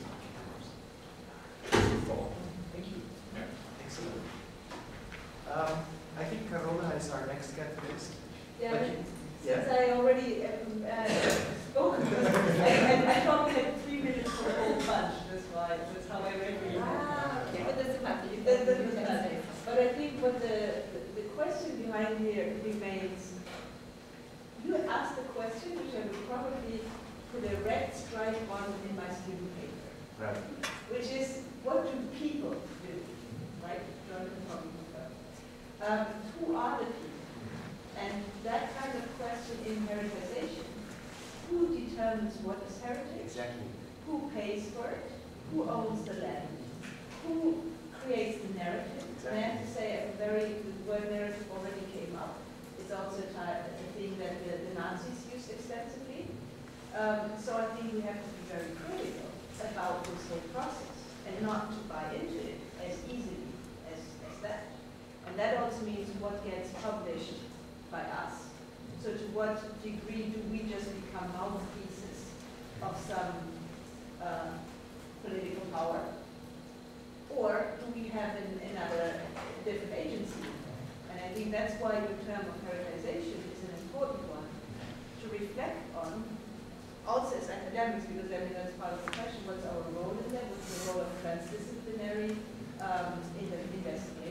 Thank you. Yeah. Excellent. Um, I think Carola is our next catalyst. Yeah, But but you- since yeah. I already um, uh, spoke, I, I, I thought we had three minutes for a whole bunch. That's why. That's how I read it. Ah, okay, but doesn't matter. You That can- doesn't you can matter. say. But I think what the, the, the question behind here remains, you asked a question which I would probably put a red stripe on in my student paper, Right. which is, what do people do? Right? Jonathan talking about. Um, who are the people? And that kind of question in heritization, who determines what is heritage? Exactly. Who pays for it? Who owns the land? Who creates the narrative? And I have to say, a very, the word narrative already came up. It's also a, type, a thing that the, the Nazis used extensively. Um, so I think we have to be very critical about this whole process and not to buy into it as easily as, as that. And that also means what gets published by us. So to what degree do we just become mouthpieces of some uh, political power? Or do we have an, another different agency? And I think that's why the term of heritization is an important one to reflect on, also as academics, because I mean that's part of the question, what's our role in that? What's the role of transdisciplinary um, in the investigation?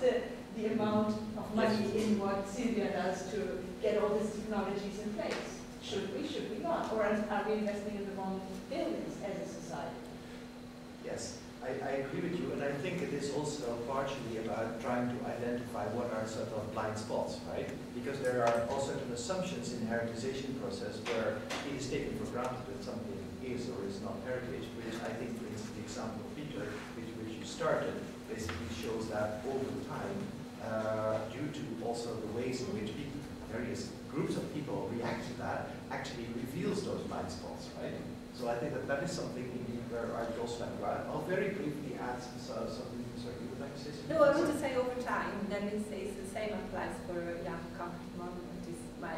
the, the amount of money in what Sylvia does to get all these technologies in place. Should we, should we not? Or are we investing in the wrong buildings as a society? Yes, I, I agree with you, and I think it is also partially about trying to identify what are sort of blind spots, right? Because there are all sorts of assumptions in the heritization process where it is taken for granted that something is or is not heritage, which I think, for instance, the example of Peter, with which you started, basically shows that over time, uh, due to also the ways in which people, various groups of people react to that, actually reveals those blind spots, right? So I think that that is something indeed where I would also like to add. I'll very briefly add some, something, sorry, you would like to say something? No, I want to say over time, then it says the same applies for young concrete monument. Is my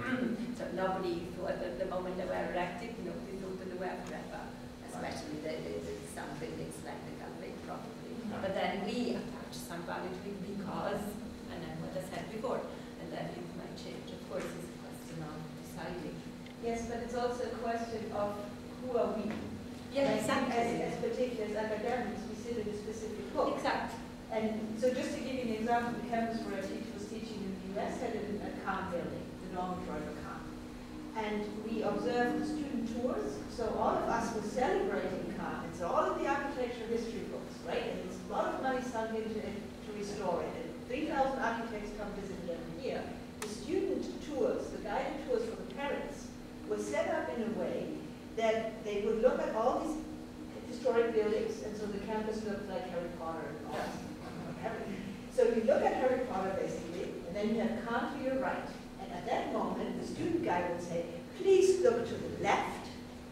so nobody thought at the moment they were erected, nobody thought that they were forever, especially the, the, the, some buildings like the Galway probably. No. But then we attach some value to it because, and then what I said before, and then it might change. Of course, it's a question of deciding. Yes, but it's also a question of who are we? Yeah, And I think exactly. As, as particularly as academics, we sit in a specific book. Exactly. And so just to give you an example, the campus where I teach, was teaching in the U S had a, a Kahn building, the dormitory of Kahn. And we observed the student tours, so all of us were celebrating Kahn. It's all of the architecture history books, right? And it's a lot of money sunk into it to restore it. And three thousand architects come visit it every year. The student tours, the guided tours for the parents, were set up in a way that they would look at all these historic buildings, and so the campus looked like Harry Potter and all that. So you look at Harry Potter basically, and then you have Kahn to your right. And at that moment, the student guide would say, please look to the left,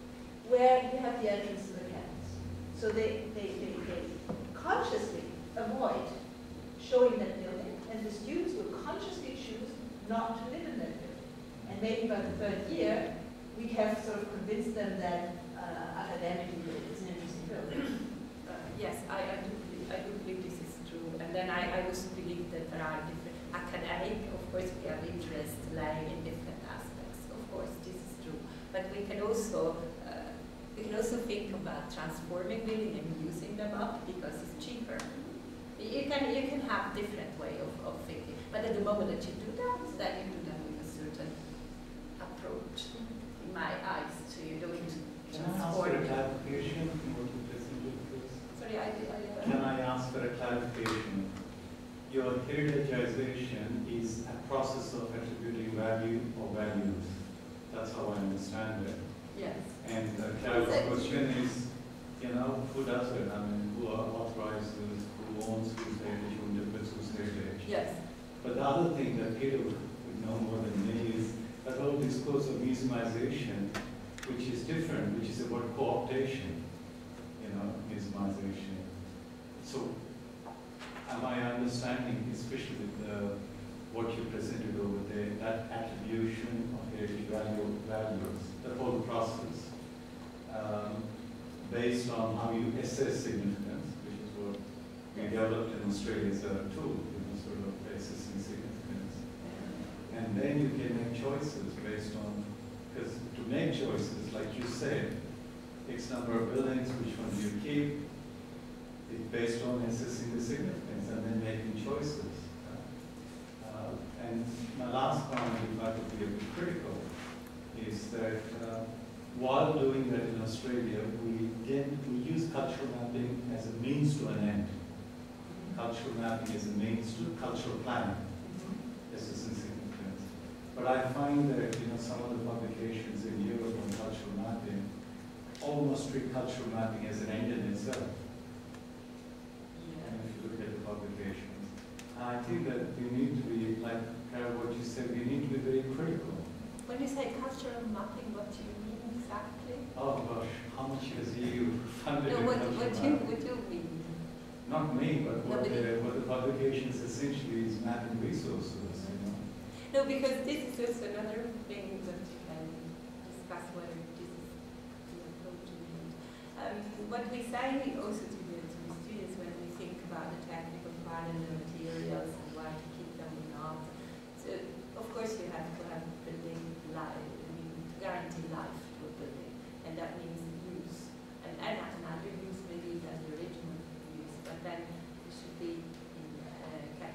where you have the entrance to the campus. So they, they, they, they consciously avoid showing that building, and the students will consciously choose not to live in that building. And maybe by the third year, we have sort of convinced them that uh, academically it's an interesting building. Uh, yes, I, I, do believe, I do believe this is true. And then I, I also believe that there are different academic, of course, we have interest lying in different aspects. Of course, this is true. But we can also uh, we can also think about transforming building and using them up because it's cheaper. You can you can have different way of, of thinking. But at the moment that you do that, then you do that with a certain approach. My eyes to you doing Can I ask for a clarification from what you presented, please? Sorry, I did. I, uh, Can I ask for a clarification? Your heritization is a process of attributing value or values. That's how I understand it. yes. And the clarifying question is, you know, who does it? I mean, who authorizes, who owns whose heritage, who interprets whose heritage? Yes. But the other thing that Peter would know more than me is that whole discourse of museumization, which is different, which is about co-optation, you know, museumization. So, am I understanding, especially with the, what you presented over there, that attribution of heritage value, values, the whole process, um, based on how you assess significance, which is what we developed in Australia as a tool, you know, sort of assessing significance. And then you can make choices based on, because to make choices, like you said, X number of buildings, which one do you keep? It's based on assessing the significance and then making choices. Uh, and my last comment, if I could be a bit critical, is that uh, while doing that in Australia, we, again, we use cultural mapping as a means to an end. Cultural mapping as a means to cultural planning, assessing significance. But I find that, you know, some of the publications in Europe on cultural mapping almost treat cultural mapping as an end in itself. And if you look at the publications, I think that we need to be, like Carol, what you said, we need to be very critical. When you say cultural mapping, what do you mean exactly? Oh gosh, how much has E U funded No, in what, cultural what, you, mapping? what you mean? Not me, but what, Nobody. the, what the publications essentially is mapping resources, you know. No, because this is also another thing that you can discuss whether this is the approach you need. Um, what we say also to the, to the students when we think about the technical part and the materials and why to keep them or not. So, of course, you have to have building life, I mean, to guarantee life to a building, and that means use. And, and another use maybe than the original use, but then it should be in, uh, kept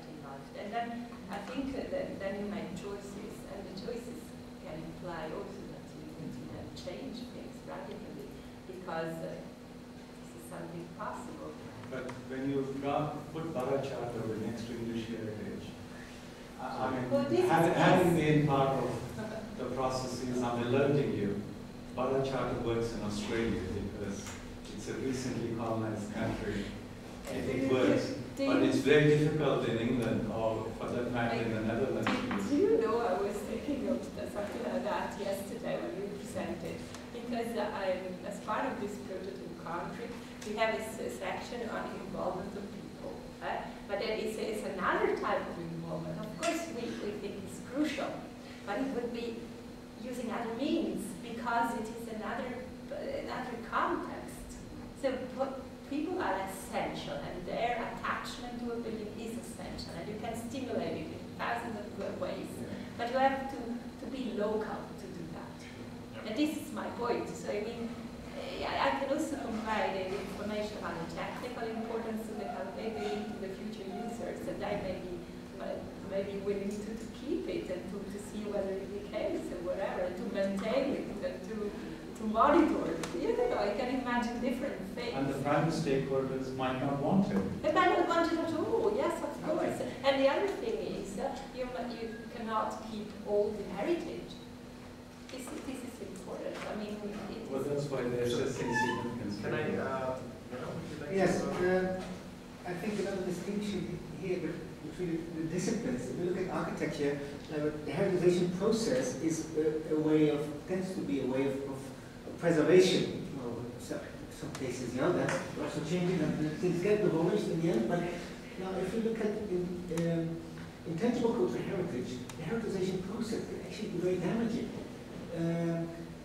because uh, this is something possible. But when you got, put Bharat Charter next to English heritage, I, I mean, Well, this having, is- having been part of the processes, I'm alerting you, Bharat Charter works in Australia because it's a recently colonized country. It, it works, but it's very difficult in England or for that matter in the Netherlands. Do you know, I was thinking of something like that yesterday when you presented, because uh, I, as part of this prototype country, we have a, a section on involvement of people, uh, but then it's, it's another type of involvement. Of course, we, we think it's crucial, but it would be using other means because it is another, another context. So people are essential, and their attachment to a building is essential, and you can stimulate it in thousands of ways. But you have to, to be local to do that. And this is my point. So I mean, I, I can also compare the information about the technical importance of the maybe to the future users, and I may be, may be willing to, to keep it and to, to see whether it behaves or whatever, to maintain it and to, to monitor it. You know, I can imagine different things. And the private stakeholders might not want it. They might not want it at all, yes, of course. And the other thing is, uh, you, you cannot keep all the heritage. This, this is important. I mean, it Well, is that's why there's just significance. Can I, uh, would you like Yes, to- uh, I think another distinction here between the disciplines. If you look at architecture, uh, the heritization process is a, a way of, tends to be a way of, of preservation. Well, some, some cases, you know, that's also changing and things get demolished in the end. But now, if you look at in, um, intangible cultural heritage, the heritization process can actually be very damaging. Uh,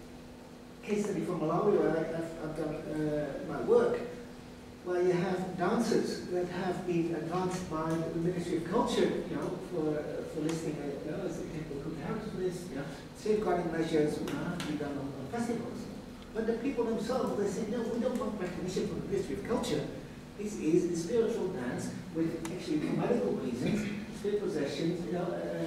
case study from Malawi, where I, I've, I've done uh, my work, where you have dancers that have been advanced by the Ministry of Culture, you know, for uh, for listing, uh, you know, as a people who have to list, you know, safeguarding measures you know, have to be done on, on festivals. But the people themselves, they say, no, we don't want recognition from the Ministry of Culture. This is a spiritual dance with actually for medical reasons, spirit possessions, you know. Uh,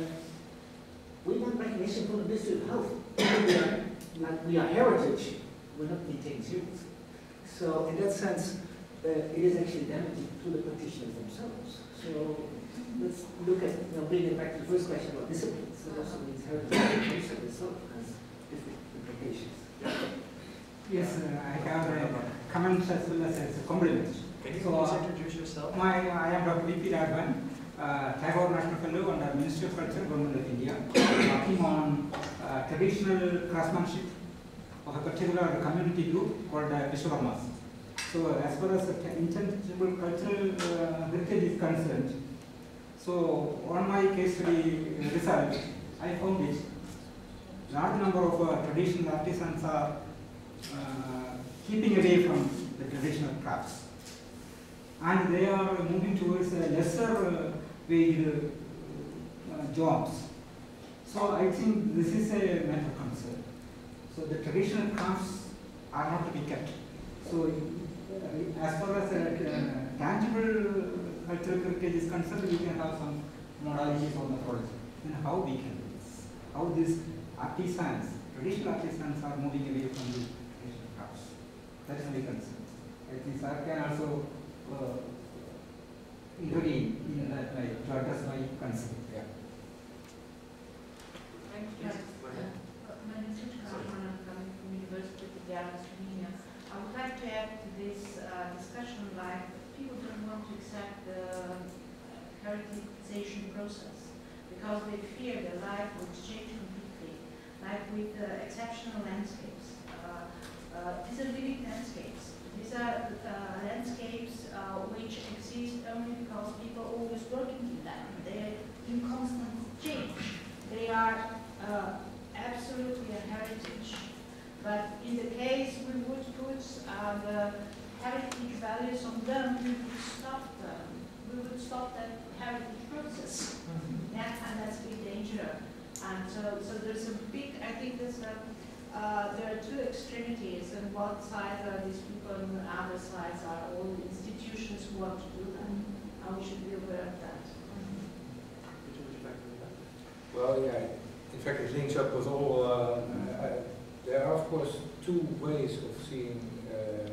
we want recognition from the Ministry of Health. We are, like we are heritage, we're not maintaining seriously. So in that sense, uh, it is actually damaging to the practitioners themselves. So let's look at, you know, bringing it back to the first question about disciplines. It also means heritage itself has different implications. Yes, uh, I have a comment as well as a compliment. Can you So, please uh, introduce yourself? My, I am Doctor V P Raghavan, uh, Tagore National Fellow under Ministry of Culture, Government of India, working on uh, traditional craftsmanship of a particular community group called uh, Vishwakarmas. So, as far as the intangible cultural uh, heritage is concerned, so on my case study result, I found it large number of uh, traditional artisans are uh, keeping away from the traditional crafts, and they are moving towards uh, lesser uh, wage uh, jobs. So I think this is a matter of concern. So the traditional crafts are not to be kept. So uh, as far as uh, uh, tangible cultural heritage is concerned, we can have some modalities or methodology and how we can do this. How these artisans, traditional artisans are moving away from the traditional crafts. That is my concern. I think sir can also uh, intervene in that way to address my concern. Yeah. Thank you. Go ahead. My name is Carmen, I'm coming from University of Diana, Slovenia. I would like to add to this uh, discussion, like people don't want to accept the uh, heritization process because they fear their life will change completely, like with uh, exceptional landscapes. Uh, uh, these are living landscapes. These are uh, landscapes uh, which exist only because people are always working in them. They're in constant change. They are uh, absolutely a heritage. But in the case we would put uh, the heritage values on them, we would stop them. We would stop that heritage process. Yeah, and that's a big danger. And so, so there's a big, I think there's a, uh, there are two extremities, and one side are these people, and the other sides are all the institutions who want to do that. And we should be aware of that. Would you like to do that? Well, yeah, in fact it links up with all, uh, uh, there are of course two ways of seeing uh,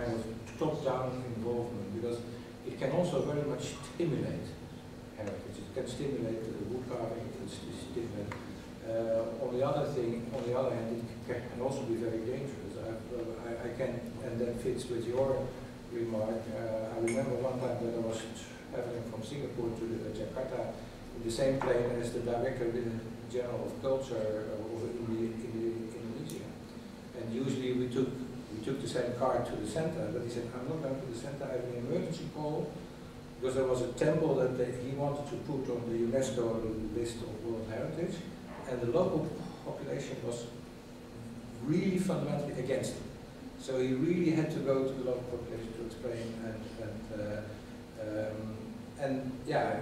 kind of top-down involvement, because it can also very much stimulate heritage. It can stimulate the wood carving, it can stimulate. Uh, on the other thing, on the other hand, it can also be very dangerous. I, uh, I, I can, and that fits with your remark. Uh, I remember one time that I was traveling from Singapore to the, uh, Jakarta in the same plane as the Director General of Culture of Indi Indi Indonesia. And usually we took we took the same car to the center, but he said, I'm not going to the center, I have an emergency call, because there was a temple that they, he wanted to put on the UNESCO list of World Heritage, and the local population was really fundamentally against it. So he really had to go to the local population to explain, and, and, uh, um, and yeah,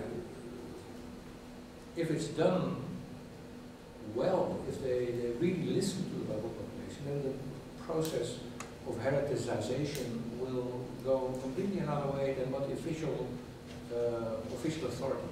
if it's done well, if they, they really listen to the local population, then the process of heritization will go completely another way than what the official uh, official authority.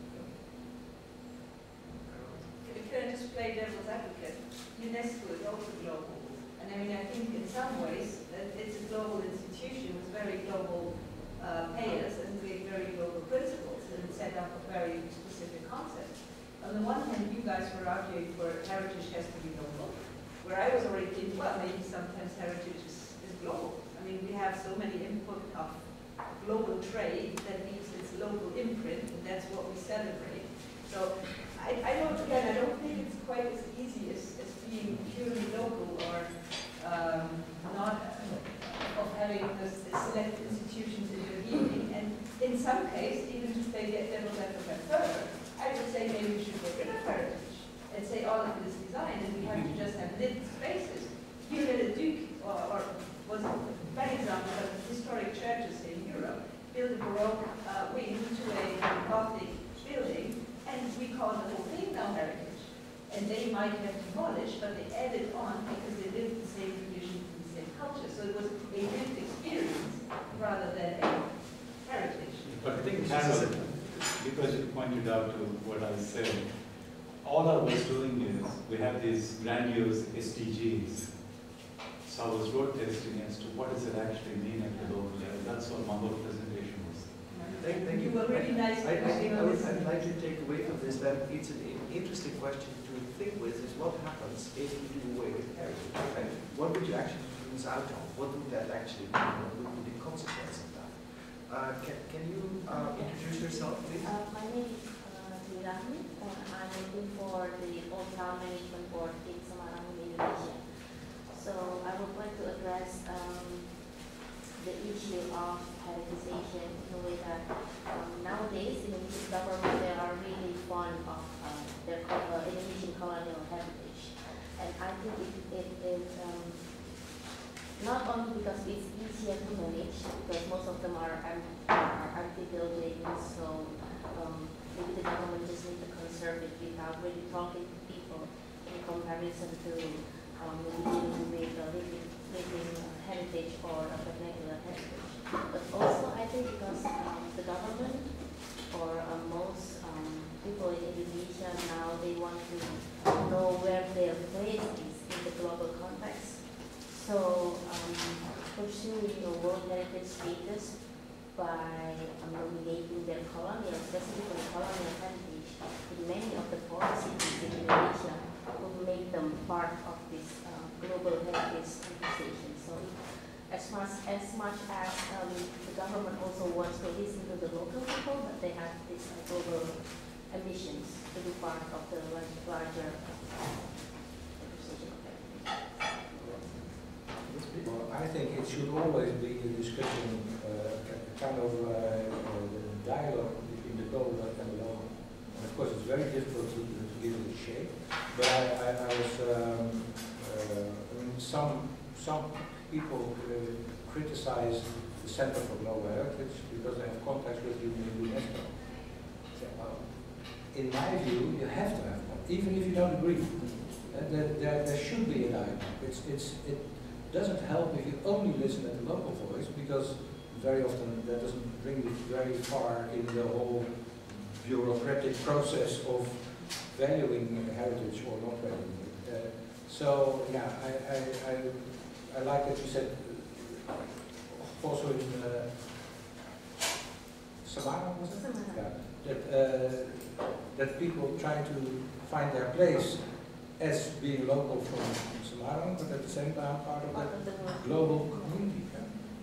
Can I just play devil's advocate? UNESCO is also global, and I mean I think in some ways that it's a global institution with very global uh, payers and with very global principles, and set up a very specific concept. On the one hand, you guys were arguing for heritage has to be local, where I was already thinking, well, maybe sometimes heritage is, is global. I mean, we have so many input of global trade that leaves its local imprint, and that's what we celebrate. So I, I don't, again, I don't think it's quite as easy as, as being purely local or um, not of having the select institutions intervening. And in some case, even to play the devil's advocate further, I would say maybe we should get rid of heritage and say all of it is design, and we have to just have lit spaces. Here at the Duke, or, or was a bad example of historic churches in Europe, built a Baroque uh, wing to a Gothic building, and we call the whole thing now heritage. And they might have demolished, but they added on because they lived the same traditions and the same culture. So it was a lived experience rather than a heritage. But I think Carol, because you pointed out to what I said, all I was doing is, we have these grandiose S D Gs. So I was road testing as to what does it actually mean at the local level. That's what my whole presentation was. Thank, thank you. You were really nice. I, I think I would I'd like to take away from this that it's an interesting question to think with is what happens if you do away with heritage, right? What would you actually lose out on? What would that actually mean? What would be the consequence of that? Uh, can, can you uh, introduce yourself, please? Uh, my name is uh, Rahmi, and I'm working for the Old Town Management Board in Semarang, Indonesia. So I would like to address um, the issue of heritization in a way that um, nowadays in the Indonesian government they are really fond of uh, their uh, Indonesian colonial heritage, and I think it, it is um, not only because it's easier to manage, because most of them are, are anti-buildings, so um, maybe the government just needs to conserve it without really talking to people in comparison to um, dealing with uh, living, living uh, heritage or a vernacular heritage. But also I think because um, the government or uh, most um, people in Indonesia now, they want to know where their place is in the global context. So um, pursuing the World Heritage status by um, nominating their colonial, specifically colonial heritage in many of the foreign cities in Indonesia will make them part of this uh, global heritage conversation. So as much as, much as um, the government also wants to listen to the local people, but they have these uh, global ambitions to be part of the larger conversation of heritage. Well, I think it should always be a discussion, uh, a kind of uh, uh, dialogue between the global and the local. And of course, it's very difficult to, to give it a shape. But I, I, I was, um, uh, I mean, some some people uh, criticize the Center for Global Heritage because they have contacts with UNESCO. So, well, in my view, you have to have one, even if you don't agree. Uh, there, there, there should be a dialogue. It's, it's, it, It doesn't help if you only listen at the local voice, because very often that doesn't bring you very far in the whole bureaucratic process of valuing heritage or not valuing it. Uh, so yeah, I, I, I, I like that you said Semarang, was it? Semarang. Yeah. That, uh, that people try to find their place as being local from Semarang, but at the same time part of Part the of the world. global community. Yeah?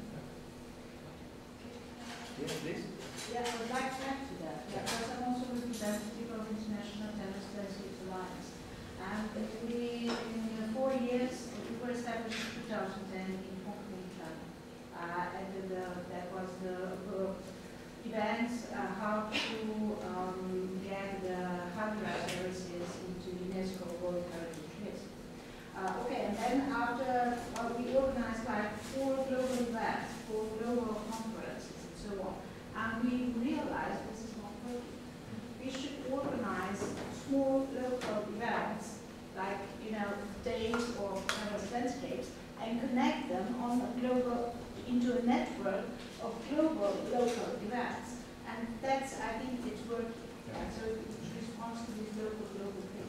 Yes, please. Yeah, I would like to add to that, yeah, because I'm also representative of International Tennis Players Alliance. And we, in four years, we were established in two thousand ten in Hong Kong, China. Uh, and the, that was the uh, event, uh, how to um, get the hardware services into UNESCO World Heritage List. Uh, okay, and then after uh, we organized like four global events, four global conferences, and so on. And we realized this is not working. We should organize small local events, like, you know, days or whatever landscapes, and connect them on a global, into a network of global local events. And that's, I think it's working. Yeah. So it responds to this local, global thing.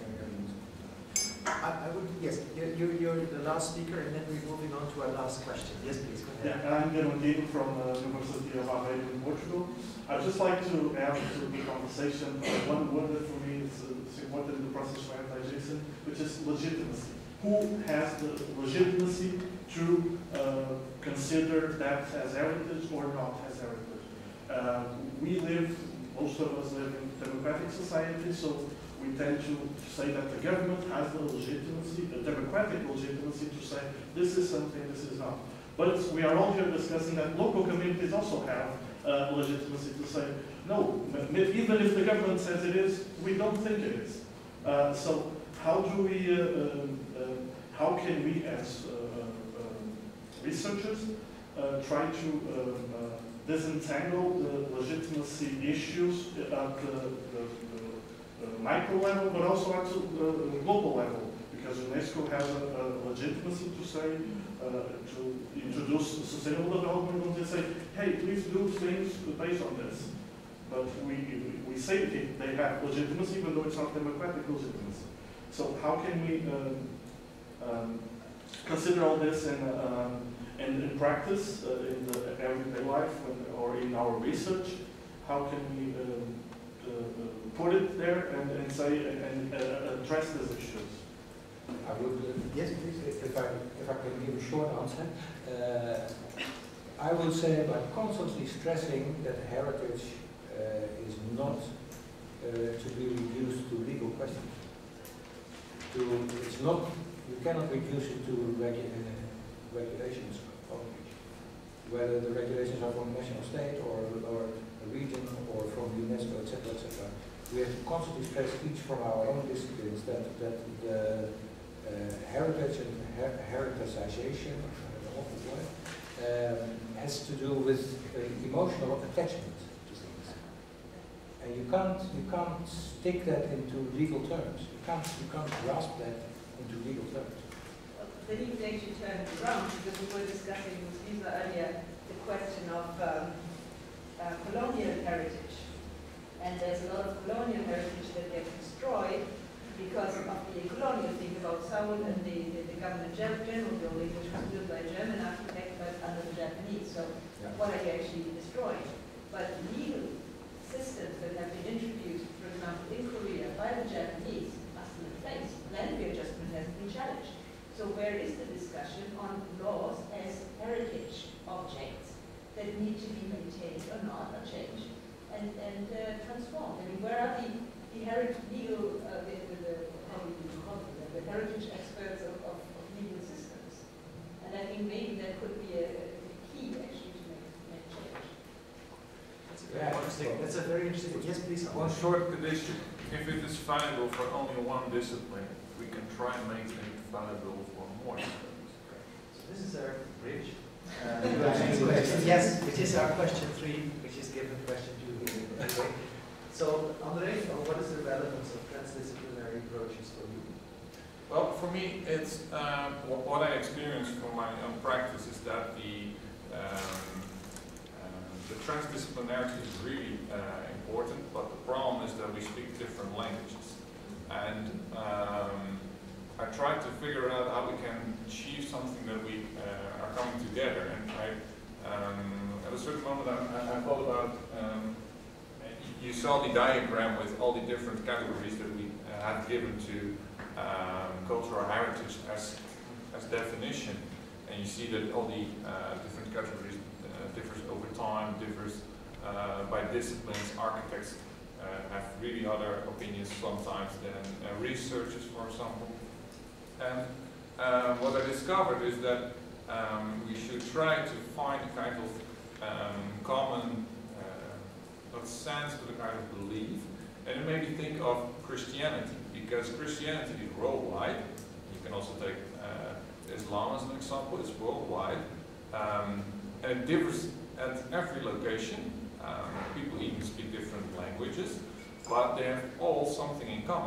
I, I would, yes, you're, you're, you're the last speaker, and then we're moving on to our last question. Yes, please, go ahead. Yeah, I'm Guilherme from uh, University of Aveiro in Portugal. I'd just like to add to the conversation uh, one word that for me is, uh, is important in the process of privatization, which is legitimacy. Who has the legitimacy to uh, consider that as heritage or not as heritage? Uh, we live, most of us live in a democratic society, so we tend to say that the government has the legitimacy, the democratic legitimacy to say this is something, this is not. But we are all here discussing that local communities also have uh, legitimacy to say, no, even if the government says it is, we don't think it is. Uh, so how do we, uh, uh, uh, how can we as uh, uh, researchers uh, try to uh, uh, disentangle the legitimacy issues at the, the, the Uh, micro level, but also at the uh, global level, because UNESCO has a, a legitimacy to say, uh, to introduce sustainable development, and they say, hey, please do things based on this. But we, we say that they have legitimacy, even though it's not democratic legitimacy. So how can we um, um, consider all this in, um, in, in practice, uh, in the everyday life, when, or in our research? How can we um, uh, uh, put it there and, and say and uh, address these issues? I would, uh, yes, please, if I, if I can give a short answer. Uh, I would say by constantly stressing that heritage uh, is not uh, to be reduced to legal questions. To, it's not, you cannot reduce it to regu uh, regulations only. Whether the regulations are from a national state or, or a region or from UNESCO, et cetera, et cetera. We have to constantly stress each from our own disciplines that, that the uh, heritage and her heritization um, has to do with uh, emotional attachment to things. And you can't, you can't stick that into legal terms. You can't, you can't grasp that into legal terms. Well, then you can actually turn it around, because we were discussing with Lisa earlier the question of um, uh, colonial heritage. And there's a lot of colonial heritage that gets destroyed because of the colonial thing about Seoul and the, the, the government general building, which was built by a German architect but under the Japanese. So yeah. What are you actually destroying? But legal systems that have been introduced, for example, in Korea by the Japanese are still in place. Land readjustment has been challenged. So where is the discussion on laws as heritage objects that need to be maintained or not, or changed? And, and uh, transformed. I mean, where are the, the heritage legal, uh, the, the, the, how do you call them, the heritage experts of, of, of legal systems? And I think maybe that could be a, a key actually to make, make change. That's a very yeah, interesting. That's a very interesting. Yes, please. One short condition: if it is valuable for only one discipline, we can try and make it valuable for more disciplines. So this is our bridge. Uh, yes, which is our question three, which is given question two. Anyway. So, Andre, what is the relevance of transdisciplinary approaches for you? Well, for me, it's um, what, what I experienced from my own practice is that the um, uh, the transdisciplinarity is really uh, important, but the problem is that we speak different languages, and um, I try to figure out how we can achieve something that we uh, are coming together, and I um, at a certain moment I, I, I thought about, um, you saw the diagram with all the different categories that we uh, have given to um, cultural heritage as, as definition. And you see that all the uh, different categories uh, differs over time, differs uh, by disciplines. Architects uh, have really other opinions sometimes than uh, researchers, for example. And uh, what I discovered is that um, we should try to find a kind of um, common uh, not sense, but a kind of belief. And it made me think of Christianity, because Christianity is worldwide. You can also take uh, Islam as an example, it's worldwide. Um, and it differs at every location. Um, people even speak different languages, but they have all something in common.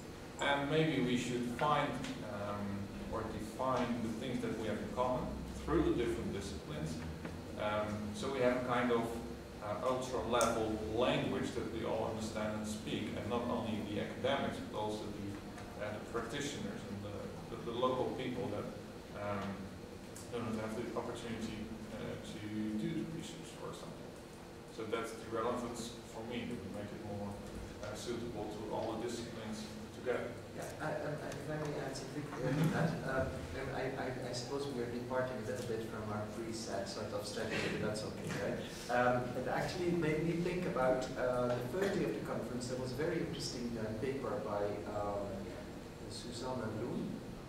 And maybe we should find um, or define the things that we have in common through the different disciplines. Um, so we have a kind of uh, ultra-level language that we all understand and speak, and not only the academics, but also the, uh, the practitioners and the, the, the local people that um, don't have the opportunity uh, to do the research, for example. So that's the relevance for me, that we make it more uh, suitable to all the disciplines together. Yeah, I, I, I, if I may add something to that, uh, I, I, I suppose we are departing a little bit from our preset sort of strategy, but that's okay, right? Um, it actually made me think about uh, the first day of the conference. There was a very interesting uh, paper by um, Susanna Loon,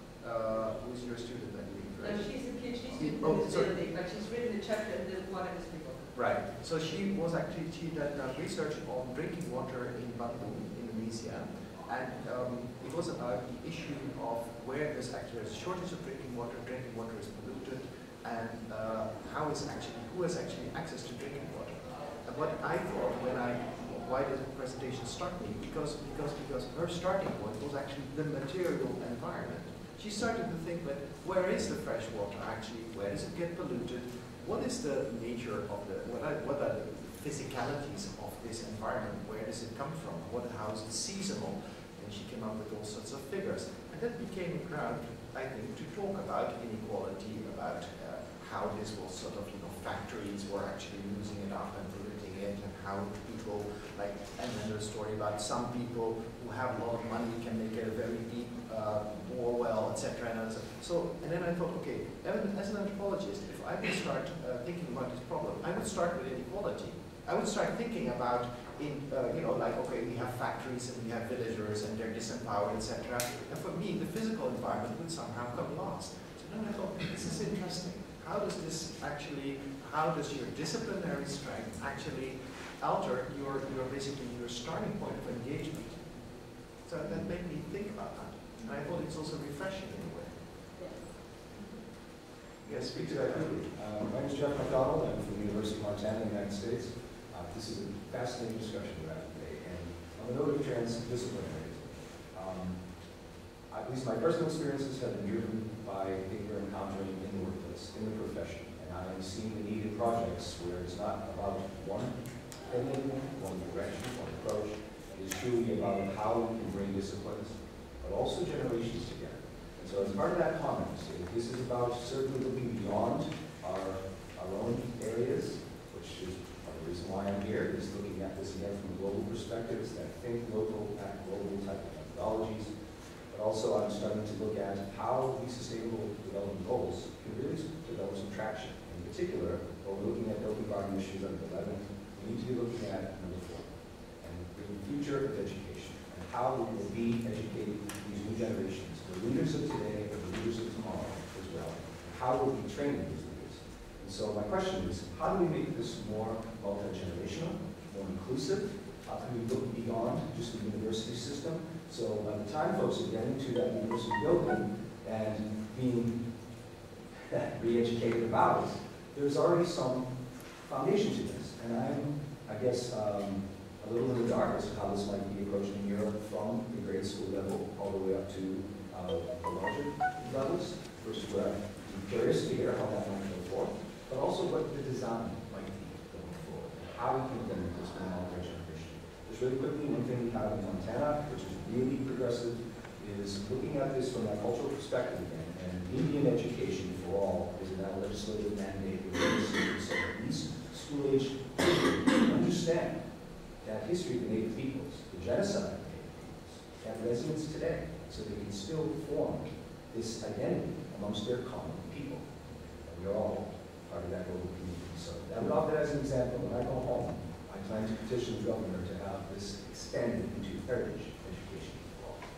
uh, who's your student, I believe, right? No, she's a PhD student Oh, in this sorry. building, but she's written a chapter in the water history book. Right. So she was actually, she did uh, research on drinking water in Bandung, Indonesia. And um, it was about the issue of where there's actually a shortage of drinking water, drinking water is polluted, and uh, how is actually, who has actually access to drinking water. And what I thought when I, why this presentation struck me, because, because, because her starting point was actually the material environment. She started to think, but where is the fresh water actually? Where does it get polluted? What is the nature of the, what are, what are the physicalities of this environment? Where does it come from? What, how is it seasonal? She came up with all sorts of figures. And that became a ground, I think, to talk about inequality, about uh, how this was sort of, you know, factories were actually losing it up and polluting it, and how people, like, and then there's a story about some people who have a lot of money can make a very deep uh, bore well, et cetera. And so, and then I thought, okay, as an anthropologist, if I would start uh, thinking about this problem, I would start with inequality. I would start thinking about, in, uh, you know, like, okay, we have factories and we have villagers and they're disempowered, et cetera. And for me, the physical environment would somehow come last. So then I thought, this is interesting. How does this actually, how does your disciplinary strength actually alter your, your basically your starting point of engagement? So that made me think about that. And I thought it's also refreshing in a way. Yes, speak to that quickly. Um, my name is Jeff McDonald. I'm from the University of Montana in the United States. Uh, this is a fascinating discussion we're having today. And on the note of transdisciplinary, um, at least my personal experiences have been driven by things we're encountering in the workplace, in the profession. And I am seeing the need in projects where it's not about one opinion, one direction, one approach. It is truly about how we can bring disciplines, but also generations together. And so as part of that comment, this is about certainly looking beyond our, our own areas, which is part of the reason why I'm here, is looking at this again from a global perspective. It's that think local, act global type of methodologies. But also I'm starting to look at how these sustainable development goals can really develop some traction. In particular, while we're looking at building garden issues under eleven, we need to be looking at number four, and the future of education, and how we will be educating these new generations, the leaders of today and the leaders of tomorrow as well, and how will we train these leaders. And so my question is, how do we make this more multi-generational, more inclusive? How can we look beyond just the university system? So by the time folks are getting to that university building and being re-educated about it, there's already some foundation to this. And I'm, I guess, um, a little in the dark as to how this might be approaching Europe from the grade school level all the way up to uh, the larger levels. First, we're curious to hear how that might go forward, but also what the design might be going forward, how we can implement this in multi-generation. Just really quickly, one thing we have in Montana, which is really progressive, is looking at this from that cultural perspective again. And Indian education for all is now legislative mandate with the history of the native peoples, the genocide of the native peoples, have resonance today, so they can still form this identity amongst their common people. And we're all part of that global community. So I would offer that as an example. When I go home, I plan to petition the governor to have this expanded into heritage education for all.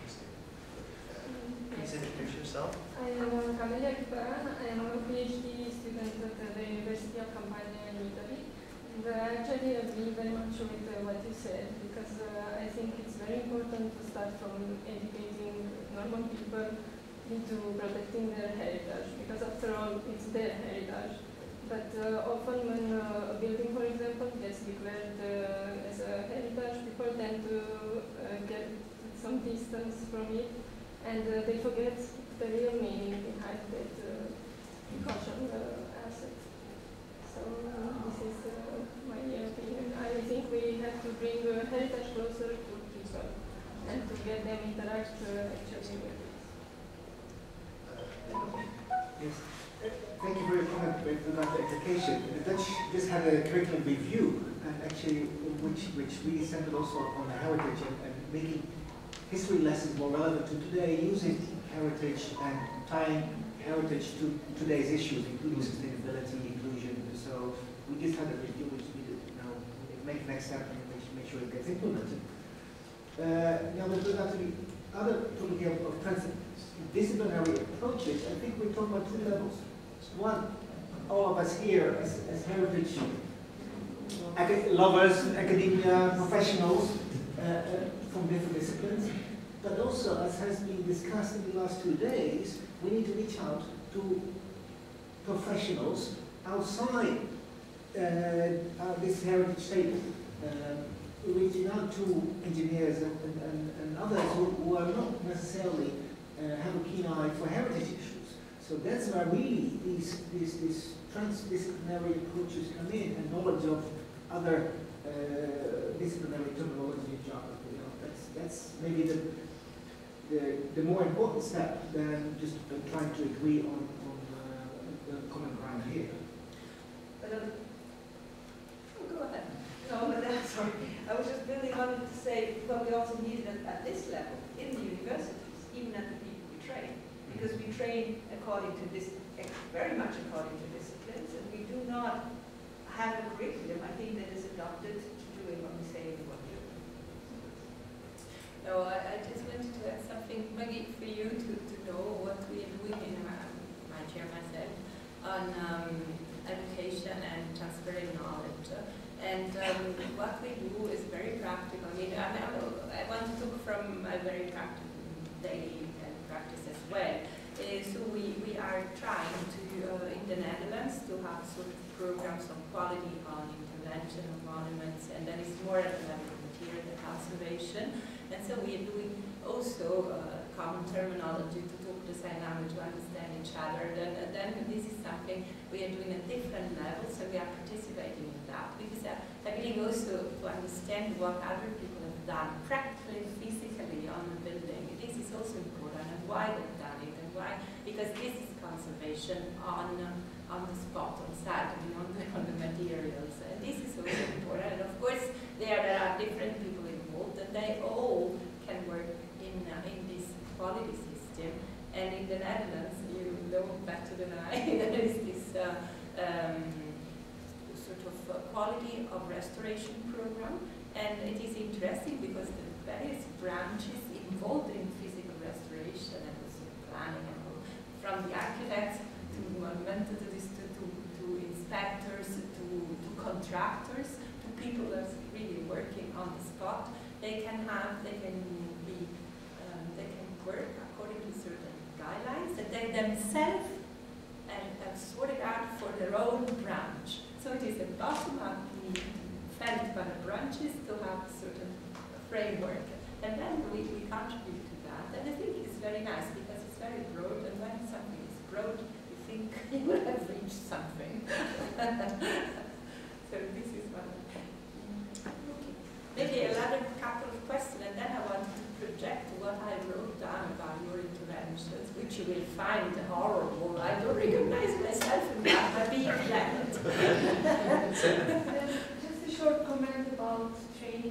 Please introduce yourself. I am Camelia Kiparan. I am a PhD student at the University of Campania in Italy. And uh, actually I agree very much with uh, what you said, because uh, I think it's very important to start from educating normal people into protecting their heritage, because after all, it's their heritage. But uh, often when uh, a building, for example, gets declared uh, as a heritage, people tend to uh, get some distance from it, and uh, they forget the real meaning behind that uh, precaution uh, asset. So uh, this is uh, my opinion. I think we have to bring uh, heritage closer to people and to get them interact uh, actually with it. Yes. Thank you for your comment about the education. The Dutch just had a curriculum review, and actually, which which really centered also on the heritage and, and making history lessons more relevant to today, using heritage and tying heritage to today's issues, including sustainability, inclusion. So we just had a review, which we did, you know, make the next step and make, make sure it gets implemented. Uh, now, with regard to the other topic of, of transdisciplinary approaches, I think we're talking about two levels. One, all of us here as, as heritage lovers, academia, professionals uh, uh, from different disciplines, but also, as has been discussed in the last two days, we need to reach out to professionals outside uh, uh, this heritage table, uh, reaching out to engineers and, and, and others who, who are not necessarily uh, have a keen eye for heritage issues. So that's where really these, these, these transdisciplinary approaches come in, and knowledge of other uh, disciplinary terminology and geography. You know, that's, that's maybe the, the, the more important step than just uh, trying to agree on, on uh, the common ground here. But, um, oh, go ahead. No, but that's sorry. I was just building on it to say what we also need at, at this level, in the universities, even at the people we train. Because we train according to this, very much according to disciplines, and we do not have a curriculum, I think, that is adapted to doing what we say we want to do. No, I, I just wanted to add something, Maggie, for you to, to know what we are doing in uh, my chair myself on um, education and transferring knowledge. And um, what we do is very practical. I mean, I, I want to talk from a very practical daily practice as well. Uh, so we, we are trying to, uh, in the Netherlands, to have sort of programs on quality, on intervention of monuments, and that is more at the level of material conservation. And so we are doing also uh, common terminology to talk the same language, to understand each other. Then, uh, then this is something we are doing at different levels, so we are participating in that. Because uh, I believe also to understand what other people have done practically, physically on the building. This is also important, and why they've done it, and why, because this is conservation on uh, on the spot, on site, I mean, on the, on the materials. And this is also important. And of course, there, there are different people involved, and they all can work in uh, in this quality system. And in the Netherlands, you know better than I, there is this uh, um, sort of uh, quality of restoration program. And it is interesting because the various branches involved in physical restoration and also planning, and all, from the architects to monumental to, to, to, to inspectors to, to contractors to people that's really working on the spot, they can have, they can be, um, they can work according to certain guidelines that they themselves and have sorted out for their own branch. So it is a bottom-up need felt by the branches to have a certain framework. And then we, we contribute to that. And I think it's very nice because it's very broad, and when something is broad, you think you will have reached something. So this is one. Okay. Maybe another couple of questions, and then I want to project what I wrote down about your interventions, which you will find horrible. I don't recognize myself in that, but be glad. Just a short comment about training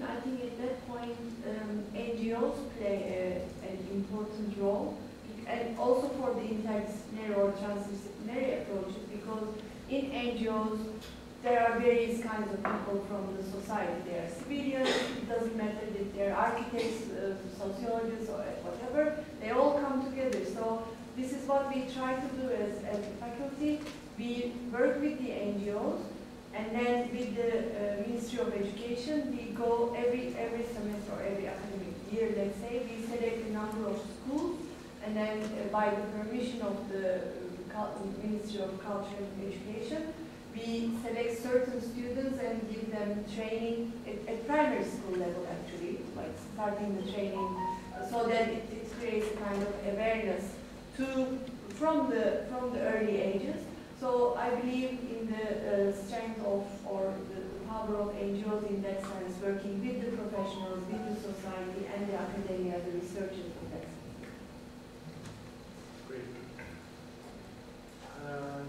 I think at that point um, N G Os play a, an important role, and also for the interdisciplinary or transdisciplinary approaches, because in N G Os there are various kinds of people from the society. There are civilians, it doesn't matter if they're architects, uh, sociologists, or whatever, they all come together. So this is what we try to do as, as a faculty. We work with the N G Os, and then with the uh, Ministry of Education, we go every, every semester or every academic year, let's say, we select a number of schools, and then uh, by the permission of the uh, Ministry of Culture and Education, we select certain students and give them training at, at primary school level, actually, like starting the training, uh, so that it, it creates a kind of awareness to from the from the early ages. So I believe in the uh, strength of or the, the power of N G Os in that sense, working with the professionals, with the society, and the academia, the researchers in that sense. Great. Um,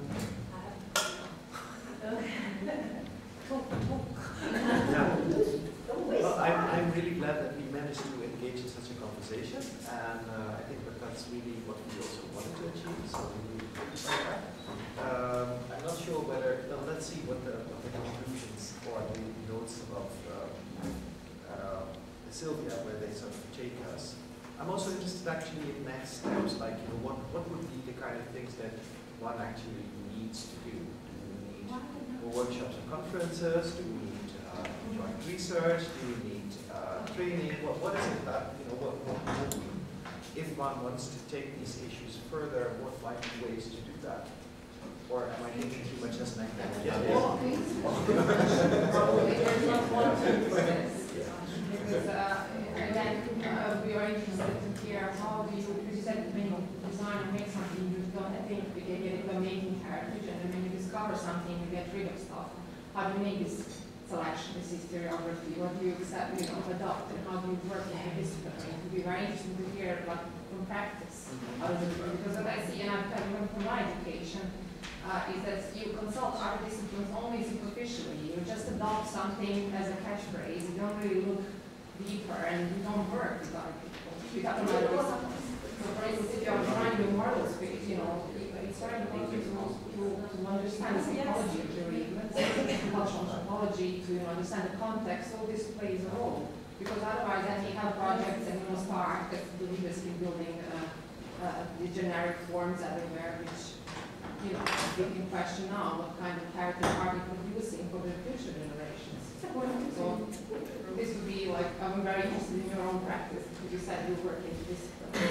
yeah. Well, I'm, I'm really glad that we managed to engage in such a conversation, and uh, I think that that's really what we also wanted to achieve, so we really appreciate that. Um, I'm not sure whether, no, let's see what the, what the conclusions or the notes of uh, uh, Sylvia, where they sort of take us. I'm also interested actually in next steps, like, you know, what, what would be the kind of things that one actually needs to do? Do we need more workshops and conferences? Do we need uh, joint research? Do we need uh, training? What, what is it that, you know, what, what, what, if one wants to take these issues further, what might be ways to do that? Or am I thinking too much as an academic? Yeah, yeah. Because uh, again, uh, we are interested to hear how do you present when you design and make something you don't think we can get it by making heritage, and then when you discover something you get rid of stuff. How do you make this selection, this historiography? What do you accept, you know, adopt, and how do you work in a discipline? It would be very interesting to hear like from practice. How does it work? Because what I see, and I've come from my education, Uh, is that you consult other disciplines only superficially. You just adopt something as a catchphrase. You don't really look deeper, and you don't work with other people. You have to know disciplines. So, for instance, if you are trying to do moral space, you know, it's very important to, to, to understand the psychology of the region, cultural anthropology, to you know, understand the context. All this plays a role, because otherwise, then you have projects and you know, start that the leaders keep building uh, uh, the generic forms everywhere, which you know, in question now, what kind of heritage are we producing for the future generations? So this would be like, I'm very interested in your own practice, because you said you work in this.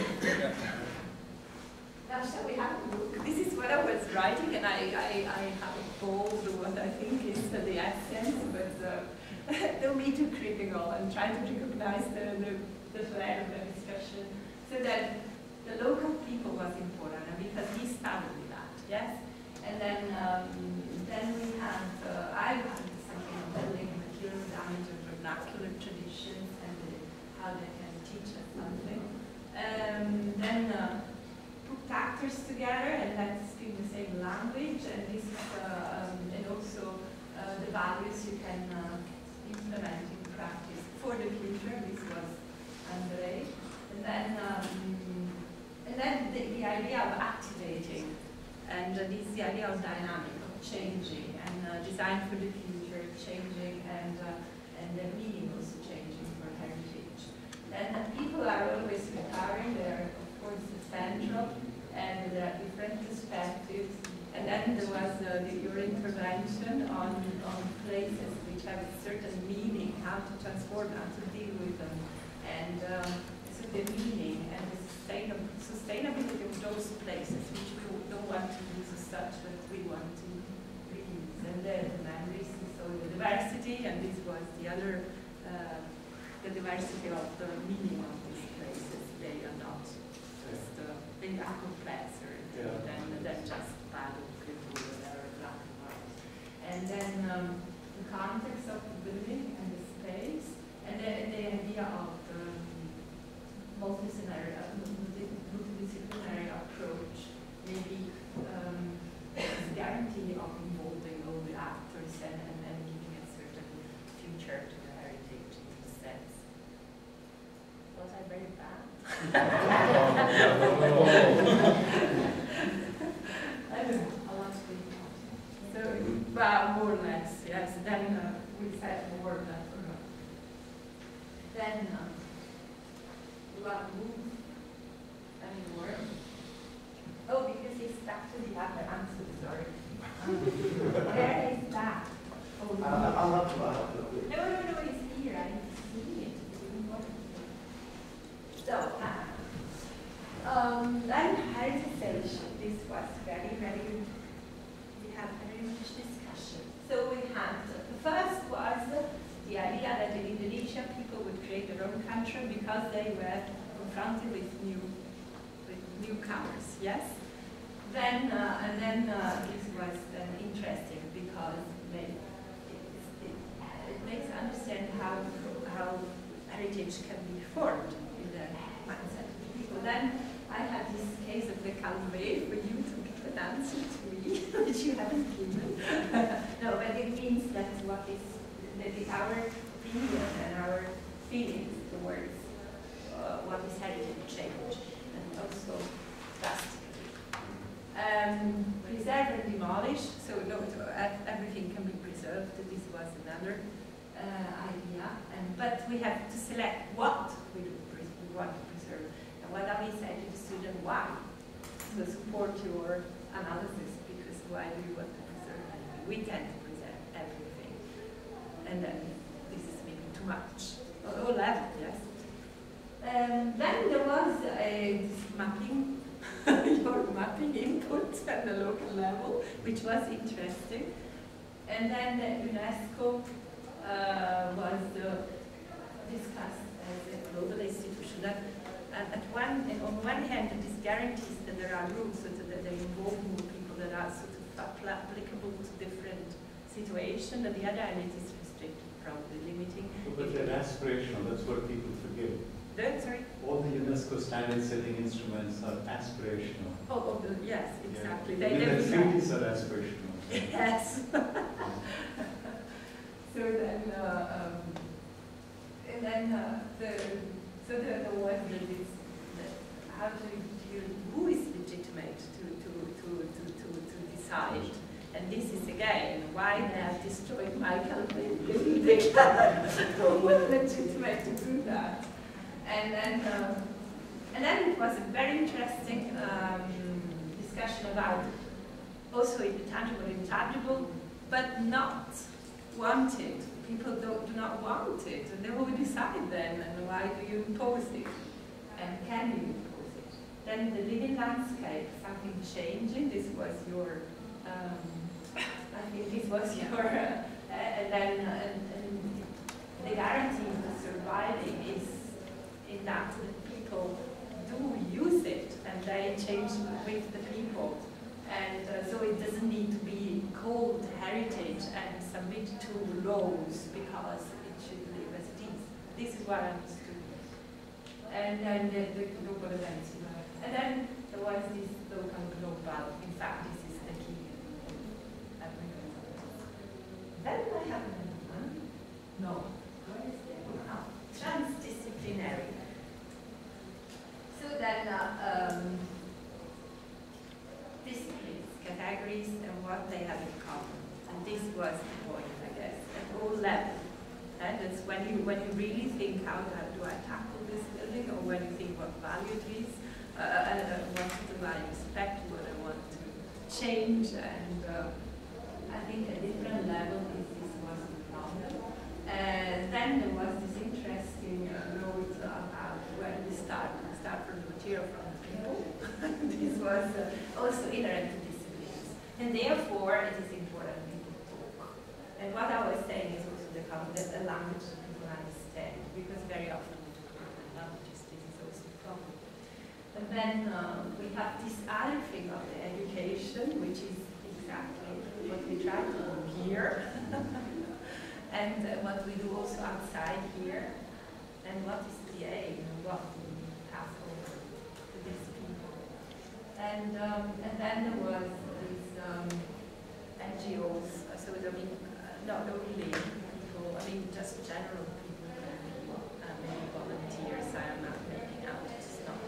Now, shall we have a look? This is what I was writing, and I, I, I have bold what I think is the essence, but uh, don't be too critical. I'm trying to recognize the, the, the flair of the discussion. So that the local people was important, and because he started with that, yes? And then um, then we have, uh, I have something on building material damage of vernacular traditions and the, how they can teach us something. Um, then uh, put actors together and let's speak the same language, and this is, uh, um, and also uh, the values you can uh, implement in practice for the future. This was Andre. And then, um, and then the, the idea of activating, and uh, this is the idea of dynamic, of changing, and uh, design for the future, changing, and uh, and the meaning also changing for heritage. Then uh, people are always retiring, they're of course central, and there are different perspectives. And then there was uh, the, your intervention on, on places which have a certain meaning, how to transform, how to deal with them, and um, so the meaning and the sustainab sustainability of those places which we don't want to use as such, but we want to reuse. And then the memories, so the diversity, and this was the other, uh, the diversity of the meaning of these places. They are not just, uh, they are complexer yeah. than, than just bad or black and white. And then um, the context of the building and the space, and the, the idea of the multidisciplinary, uh, multidisciplinary approach, maybe um, the guarantee of involving all the actors and, and, and giving a certain future to the heritage in the I don't know. So, well, more or less, yes. Then uh, we said more or less. Then uh, we want to move anymore. Oh, because it's stuck to the other answer, sorry. Um, where is that? Oh, no. I'll, I'll help you out. No, no, no, it's here. I see it. So, uh, um, then heritage. This was very, very, we had very much discussion. So we had, the first was the idea that in Indonesia people would create their own country because they were confronted with new, with newcomers, yes? Then, uh, and then uh, this was then interesting because they, it, it, it makes understand how, how heritage can be formed in the mindset of people. Then I had this case of the Calvé for you to pronounce it to me, which you haven't given. No, but it means that what is, that is our opinion and our feelings towards uh, what is heritage change, and also drastically. Um, preserve and demolish, so no, everything can be preserved. This was another uh, idea, and but we have to select what we, do, we want to preserve. And what I say to the student, why? To support your analysis, because why do you want to preserve anything? We tend to preserve everything, and then this is maybe too much. Or level, yes. Um, then there was a this mapping. Your mapping input at the local level, which was interesting. And then the UNESCO uh, was uh, discussed as a global institution. That, and at one, and on one hand, this guarantees that there are rules so that they involve more people that are sort of applicable to different situations. On the other hand, it is restricted, probably limiting. But they're aspirational, that's what people forget. That, sorry? All the UNESCO standard setting instruments are aspirational. Oh, oh the, yes, exactly. Yeah. They, Even they the treaties are aspirational. Yes. So then, uh, um, and then uh, the, so the, the was that is, that how do you, who is legitimate to, to, to, to, to, to decide? And this is again why they have destroyed Michael. They who was legitimate to do that? And then, um, and then it was a very interesting um, discussion about also intangible and intangible, but not wanted. People don't, do not want it, and they will decide then, and why do you impose it? And can you impose it? Then the living landscape, something changing, this was your, um, I think this was your, uh, and then uh, and, and the guarantee for surviving is in that the people do use it and they change with the people. And uh, so it doesn't need to be called heritage and submit to laws because it should live as it is. This is what I understood. And then the, the global events. And then there was this local global. In fact, this is the key. Then I have another one. No. Where is the one? Oh, transdisciplinary. So then, uh, um, disciplines, categories, and what they have in common. And this was the point, I guess, at all levels. And it's when you when you really think, how do I, do I tackle this building, or when you think what value it is, uh, uh, what do I expect, what I want to change, and uh, I think at different levels this, this was the problem. And then there was this interesting uh, note about where we start. We start from the material, from the people. This was uh, also inherent to disciplines. And therefore, it is important people talk. And what I was saying is also the, the language that people understand, because very often we talk about languages, this is also a problem. And then um, we have this other thing of the education, which is exactly what we try to do here, and uh, what we do also outside here, and what is the aim, and what we pass over to these people. And, um, and then there was these um, N G Os, so I mean, uh, not only people, I mean, just general people, uh, maybe volunteers, I am not making out, it's not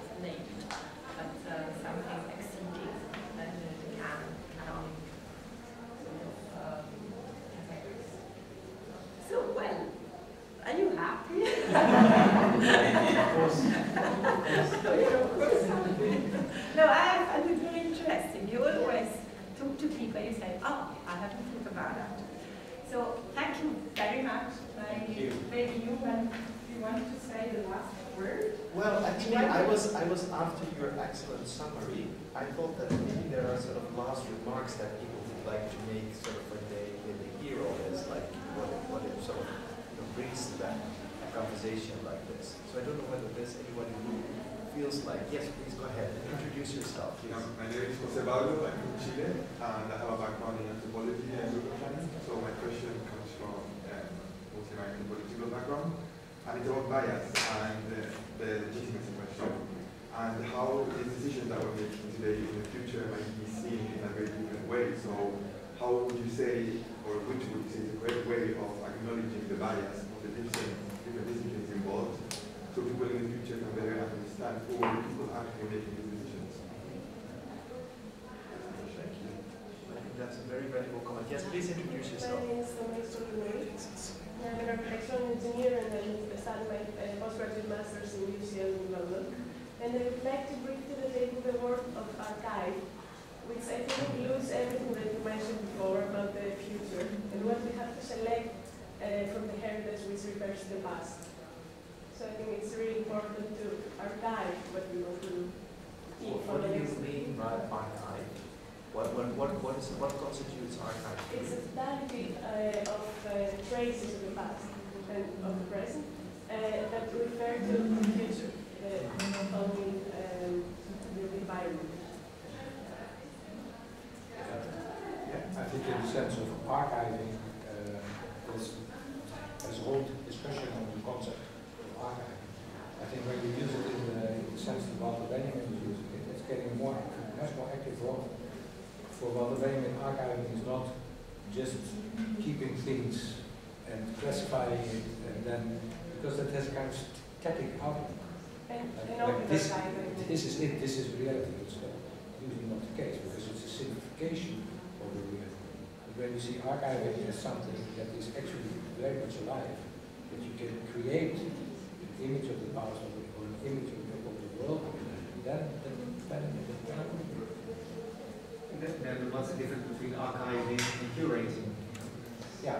say, oh, I haven't thought about that. So thank you very much. Thank you. Maybe you want, you want to say the last word? Well, actually, I was, I was after your excellent summary. I thought that maybe there are sort of last remarks that people would like to make sort of when they, when they hear all this, like what it, what it sort of you know, brings to them, a conversation like this. So I don't know whether there's anybody who feels like, yes, please go ahead and introduce yourself, please. Yeah, my name is Jose Baldo, I'm from Chile, and I have a background in anthropology and urban planning. So my question comes from um, mostly my anthropological background, and it's about bias and uh, the legitimacy question, and how the decisions that we're making today in the future might be seen in a very different way. So how would you say, or which would you say is a great way of acknowledging the bias of the different, different disciplines involved, so people in the future can better understand who are the people actually making these decisions? Thank you. I think that's a very valuable comment. Yes, please introduce yourself. My name is I'm an architectural engineer, and I started my uh, postgraduate master's in U C L in London. And I would like to bring to the table the work of archive, which I think includes everything that you mentioned before about the future and what we have to select uh, from the heritage which refers to the past. So I think it's really important to archive what we want to do. What, what do you mean by archive? What, what, what, what, is, what constitutes archive? It's a totality uh, of uh, traces of the past and of the present uh, that refer to the future, the only um, the environment. Yeah, I think in the sense of archiving, uh, there's, there's a whole discussion on the concept of archiving. I think when you use it in the, in the sense that Walter Benjamin is using it, it's getting a more, much more active role. For Walter Benjamin, archiving is not just keeping things and classifying it, and then, because that has a kind of static outlook. And, like, and like this, this is it, this is reality. It's not usually not the case, because it's a simplification of the reality. But when you see archiving as something that is actually very much alive, that you can create an image of the past or an image of the, of the world, then, then, then, then And then, then what's the difference between archiving and curating? Yeah.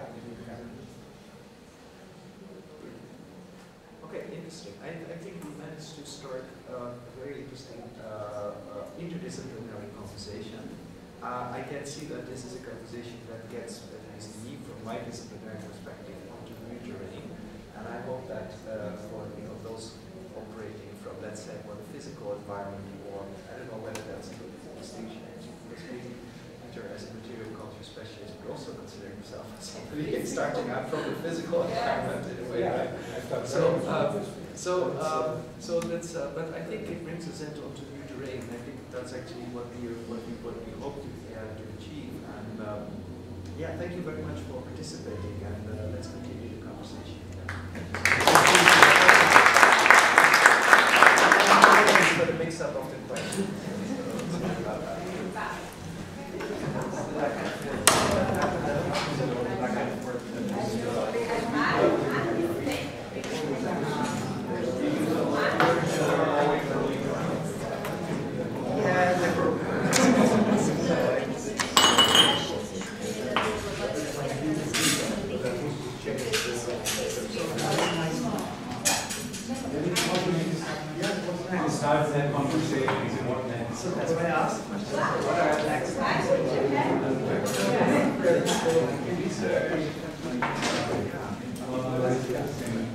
Okay, interesting. I, I think we managed to start uh, a very interesting uh, uh, interdisciplinary conversation. Uh, I can see that this is a conversation that gets, at least me, from my disciplinary perspective, onto new terrain. And I hope that uh, for you know those operating from, let's say, more physical environment, or I don't know whether that's a good distinction. As a material culture specialist, but also consider himself as somebody starting out from the physical environment in a way. Yeah, right? So, um, so, um, so that's. Uh, but I think it brings us into onto new terrain. I think that's actually what we what we what we hope to uh, to achieve. And um, yeah, thank you very much for participating. And uh, let's continue the conversation. For the mix-up of the questions. Start that conversation is important. So that's why I asked what are the next steps?